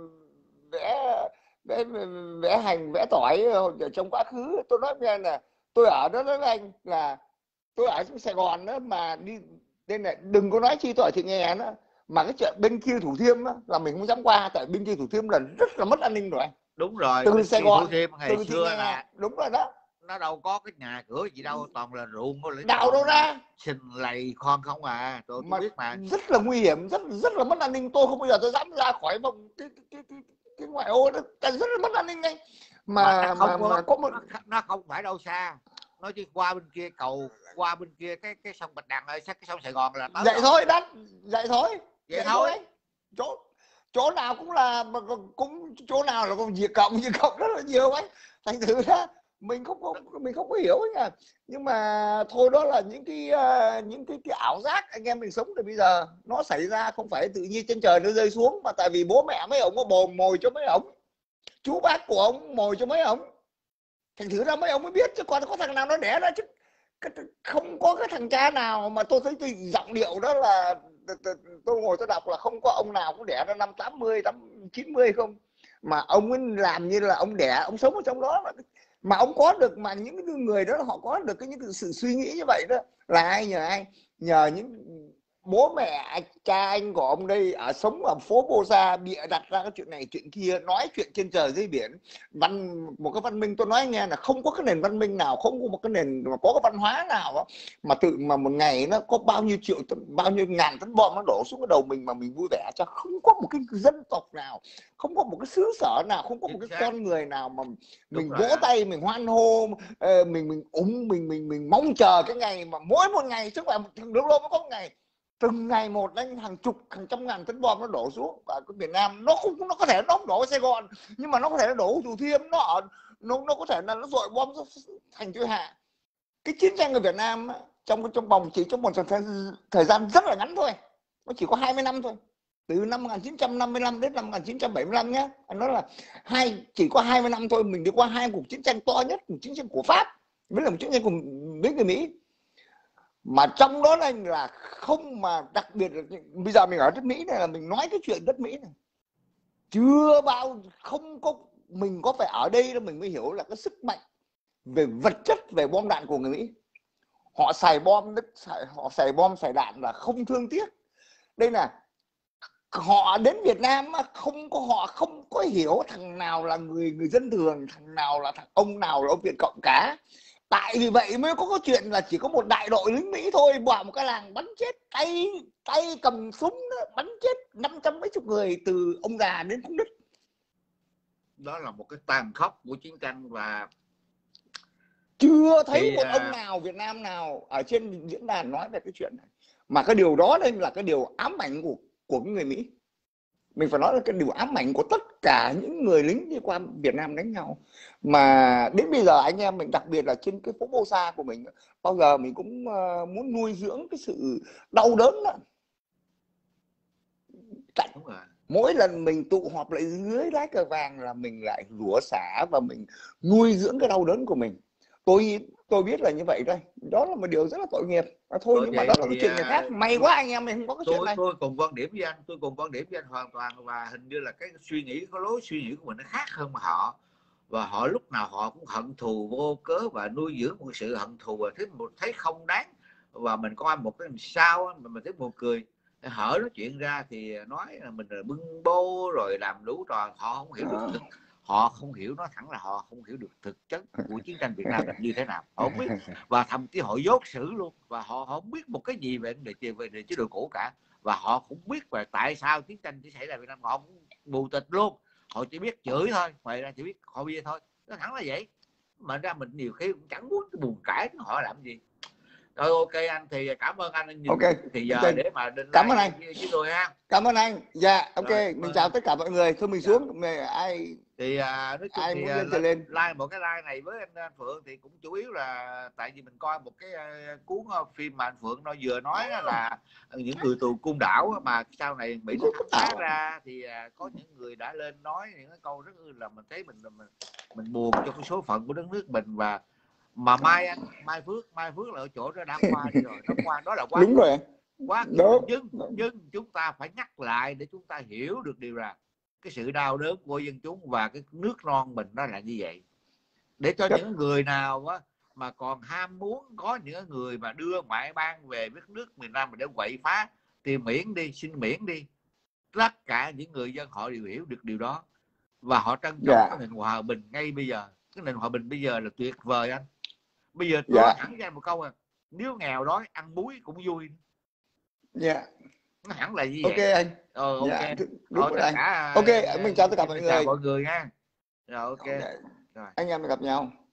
S2: vẽ vẽ vẽ hành vẽ tỏi ở trong quá khứ. Tôi nói với anh là tôi ở đó với anh là tôi ở trong Sài Gòn đó mà đi đây này, đừng có nói chi tôi ở Thị Nghè nữa, mà cái chuyện bên kia Thủ Thiêm đó, là mình không dám qua, tại bên kia Thủ Thiêm là rất là mất an ninh rồi.
S3: Đúng rồi,
S2: từ Sài Gòn
S3: Thiêm ngày
S2: từ
S3: xưa
S2: Thị Nghè,
S3: là
S2: đúng rồi đó,
S3: nó đâu có cái nhà cửa gì đâu, toàn là ruộng
S2: đào đâu ra
S3: sình lầy khoan không à, tôi, tôi
S2: mà
S3: biết mà,
S2: rất là nguy hiểm, rất rất là mất an ninh. Tôi không bao giờ tôi dám ra khỏi vòng cái cái cái, cái ngoại ô đó, rất là mất an ninh anh. Mà
S3: mà, không
S2: mà,
S3: có,
S2: mà có một
S3: nó, nó không phải đâu xa, nó chỉ qua bên kia cầu, qua bên kia cái cái sông Bạch Đằng, cái sông Sài Gòn là tới
S2: vậy
S3: rồi.
S2: thôi đất, vậy thôi,
S3: vậy,
S2: vậy
S3: thôi
S2: thôi. chỗ chỗ nào cũng là cũng chỗ nào là có diệt cộng diệt cộng rất là nhiều anh, thành thử ra mình không có mình không có hiểu nha. Nhưng mà thôi, đó là những cái uh, những cái, cái ảo giác anh em mình sống từ bây giờ, nó xảy ra không phải tự nhiên trên trời nó rơi xuống, mà tại vì bố mẹ mấy ông có bồ mồi cho mấy ông, chú bác của ông mồi cho mấy ông, thành thử ra mấy ông mới biết, chứ còn có thằng nào nó đẻ ra chứ không có cái thằng cha nào mà tôi thấy tôi giọng điệu đó là tôi ngồi tôi đọc là không có ông nào cũng đẻ ra năm tám mươi tám chín mươi không, mà ông ấy làm như là ông đẻ, ông sống ở trong đó mà, mà ông có được, mà những người đó họ có được cái những cái sự suy nghĩ như vậy đó là ai, nhờ ai, nhờ những bố mẹ cha anh của ông đây ở sống ở phố Bô Sa bịa đặt ra cái chuyện này chuyện kia, nói chuyện trên trời dưới biển, văn một cái văn minh. Tôi nói nghe là không có cái nền văn minh nào, không có một cái nền mà có cái văn hóa nào đó, mà tự mà một ngày nó có bao nhiêu triệu bao nhiêu ngàn tấn bom nó đổ xuống cái đầu mình mà mình vui vẻ cho, không có một cái dân tộc nào, không có một cái xứ sở nào, không có một cái con người nào mà mình vỗ tay mình hoan hô, mình mình ủng mình mình mình mong chờ cái ngày mà mỗi một ngày, chứ không phải thằng lâu lâu mới có một ngày, từng ngày một đánh hàng chục hàng trăm ngàn tấn bom nó đổ xuống ở cái miền Nam. Nó không, nó có thể nó không đổ ở Sài Gòn, nhưng mà nó có thể nó đổ ở Thủ Thiêm, nó ở nó nó có thể là nó dội bom thành Thủy Hạ. Cái chiến tranh ở Việt Nam trong trong vòng chỉ trong một thời gian rất là ngắn thôi, nó chỉ có hai mươi năm thôi, từ năm một nghìn chín trăm năm mươi lăm đến năm một nghìn chín trăm bảy mươi lăm nhé, anh nói là hai chỉ có hai mươi năm thôi, mình đi qua hai cuộc chiến tranh to nhất, một chiến tranh của Pháp với là một chiến tranh của với người Mỹ, mà trong đó anh là không, mà đặc biệt là bây giờ mình ở đất Mỹ này là mình nói cái chuyện đất Mỹ này chưa bao, không có, mình có phải ở đây là mình mới hiểu là cái sức mạnh về vật chất, về bom đạn của người Mỹ. Họ xài bom, họ xài bom xài đạn là không thương tiếc. Đây là họ đến Việt Nam không có, họ không có hiểu thằng nào là người người dân thường, thằng nào là thằng ông nào là ông Việt Cộng cả. Tại vì vậy mới có cái chuyện là chỉ có một đại đội lính Mỹ thôi vào một cái làng bắn chết, tay tay cầm súng đó, bắn chết năm trăm mấy chục người từ ông già đến cũng đứt.
S3: Đó là một cái tàn khốc của chiến tranh, và
S2: chưa thấy
S3: thì,
S2: một
S3: à...
S2: ông nào Việt Nam nào ở trên diễn đàn nói về cái chuyện này. Mà cái điều đó đây là cái điều ám ảnh của của người Mỹ. Mình phải nói là cái điều ám ảnh của tất cả những người lính đi qua Việt Nam đánh nhau. Mà đến bây giờ anh em mình, đặc biệt là trên cái phố Bô Sa của mình, bao giờ mình cũng uh, muốn nuôi dưỡng cái sự đau đớn đó. Tại mỗi lần mình tụ họp lại dưới lá cờ vàng là mình lại rủa xả và mình nuôi dưỡng cái đau đớn của mình. Tôi tôi biết là như vậy đây, đó là một điều rất là tội nghiệp. À, thôi nhưng mà đó là cái chuyện người khác. May quá anh em mình không có cái
S3: tôi,
S2: chuyện này.
S3: Tôi cùng quan điểm với anh, tôi cùng quan điểm với anh hoàn toàn, và hình như là cái suy nghĩ, cái lối suy nghĩ của mình nó khác hơn mà họ, và họ lúc nào họ cũng hận thù vô cớ và nuôi dưỡng một sự hận thù và thấy một thấy không đáng. Và mình coi một cái sao mà mình thấy buồn cười, hở nói chuyện ra thì nói là mình là bưng bô rồi làm đủ trò. Họ không hiểu được thực, họ không hiểu, nó thẳng là họ không hiểu được thực chất của chiến tranh Việt Nam là như thế nào, họ không biết, và thậm chí họ dốt sử luôn, và họ, họ không biết một cái gì về về về, về chế độ cũ cả, và họ cũng biết về tại sao chiến tranh chỉ xảy ra Việt Nam, họ cũng mù tịch luôn, họ chỉ biết chửi thôi, ngoài ra chỉ biết họ bia thôi, nó thẳng là vậy. mà ra mình nhiều khi cũng chẳng muốn cái buồn cãi họ làm gì. Rồi ok anh, thì cảm ơn anh nhiều.
S2: Ok,
S3: Thì giờ
S2: ok.
S3: để mà định
S2: Cảm ơn
S3: like
S2: anh.
S3: với, với tôi ha.
S2: Cảm ơn anh. Dạ, ok.
S3: Rồi,
S2: Mình
S3: ơn
S2: chào
S3: anh.
S2: tất cả mọi người. Thôi mình
S3: Dạ.
S2: xuống. Mày ai
S3: Thì à, nói chung
S2: ai
S3: thì
S2: muốn
S3: à,
S2: lên thì lên.
S3: like một cái like này với anh, anh Phượng thì cũng chủ yếu là tại vì mình coi một cái uh, cuốn uh, phim mà anh Phượng nó vừa nói đó là những người tù côn đảo á, mà sau này Mỹ nó khám phá ra thì à, có những người đã lên nói những cái câu rất là mình thấy mình mình mình buồn cho cái số phận của đất nước mình. Và mà mai anh Mai Phước Mai Phước là ở chỗ đó đã qua đi rồi, nó qua đó là quá
S2: Đúng rồi.
S3: quá
S2: Đúng.
S3: nhưng nhưng chúng ta phải nhắc lại để chúng ta hiểu được điều là cái sự đau đớn của dân chúng và cái nước non mình nó là như vậy, để cho
S2: Yep.
S3: những người nào á mà còn ham muốn có những người mà đưa ngoại bang về đất nước miền Nam mình để quậy phá thì miễn đi, xin miễn đi. Tất cả những người dân họ đều hiểu được điều đó và họ trân trọng
S2: Dạ.
S3: cái nền hòa bình ngay bây giờ. Cái nền hòa bình bây giờ là tuyệt vời anh. Bây giờ tôi
S2: Dạ.
S3: nói thẳng ra một câu à, nếu nghèo đói ăn muối cũng vui.
S2: Dạ.
S3: Nó hẳn là như
S2: Ok
S3: vậy.
S2: anh.
S3: Ờ, ok.
S2: Dạ, đúng
S3: Ờ,
S2: rồi
S3: tất
S2: anh.
S3: cả
S2: Ok,
S3: uh,
S2: mình chào tất cả mọi
S3: chào
S2: người.
S3: mọi người nha. Rồi ok.
S2: Okay.
S3: Rồi.
S2: Anh em mình gặp nhau.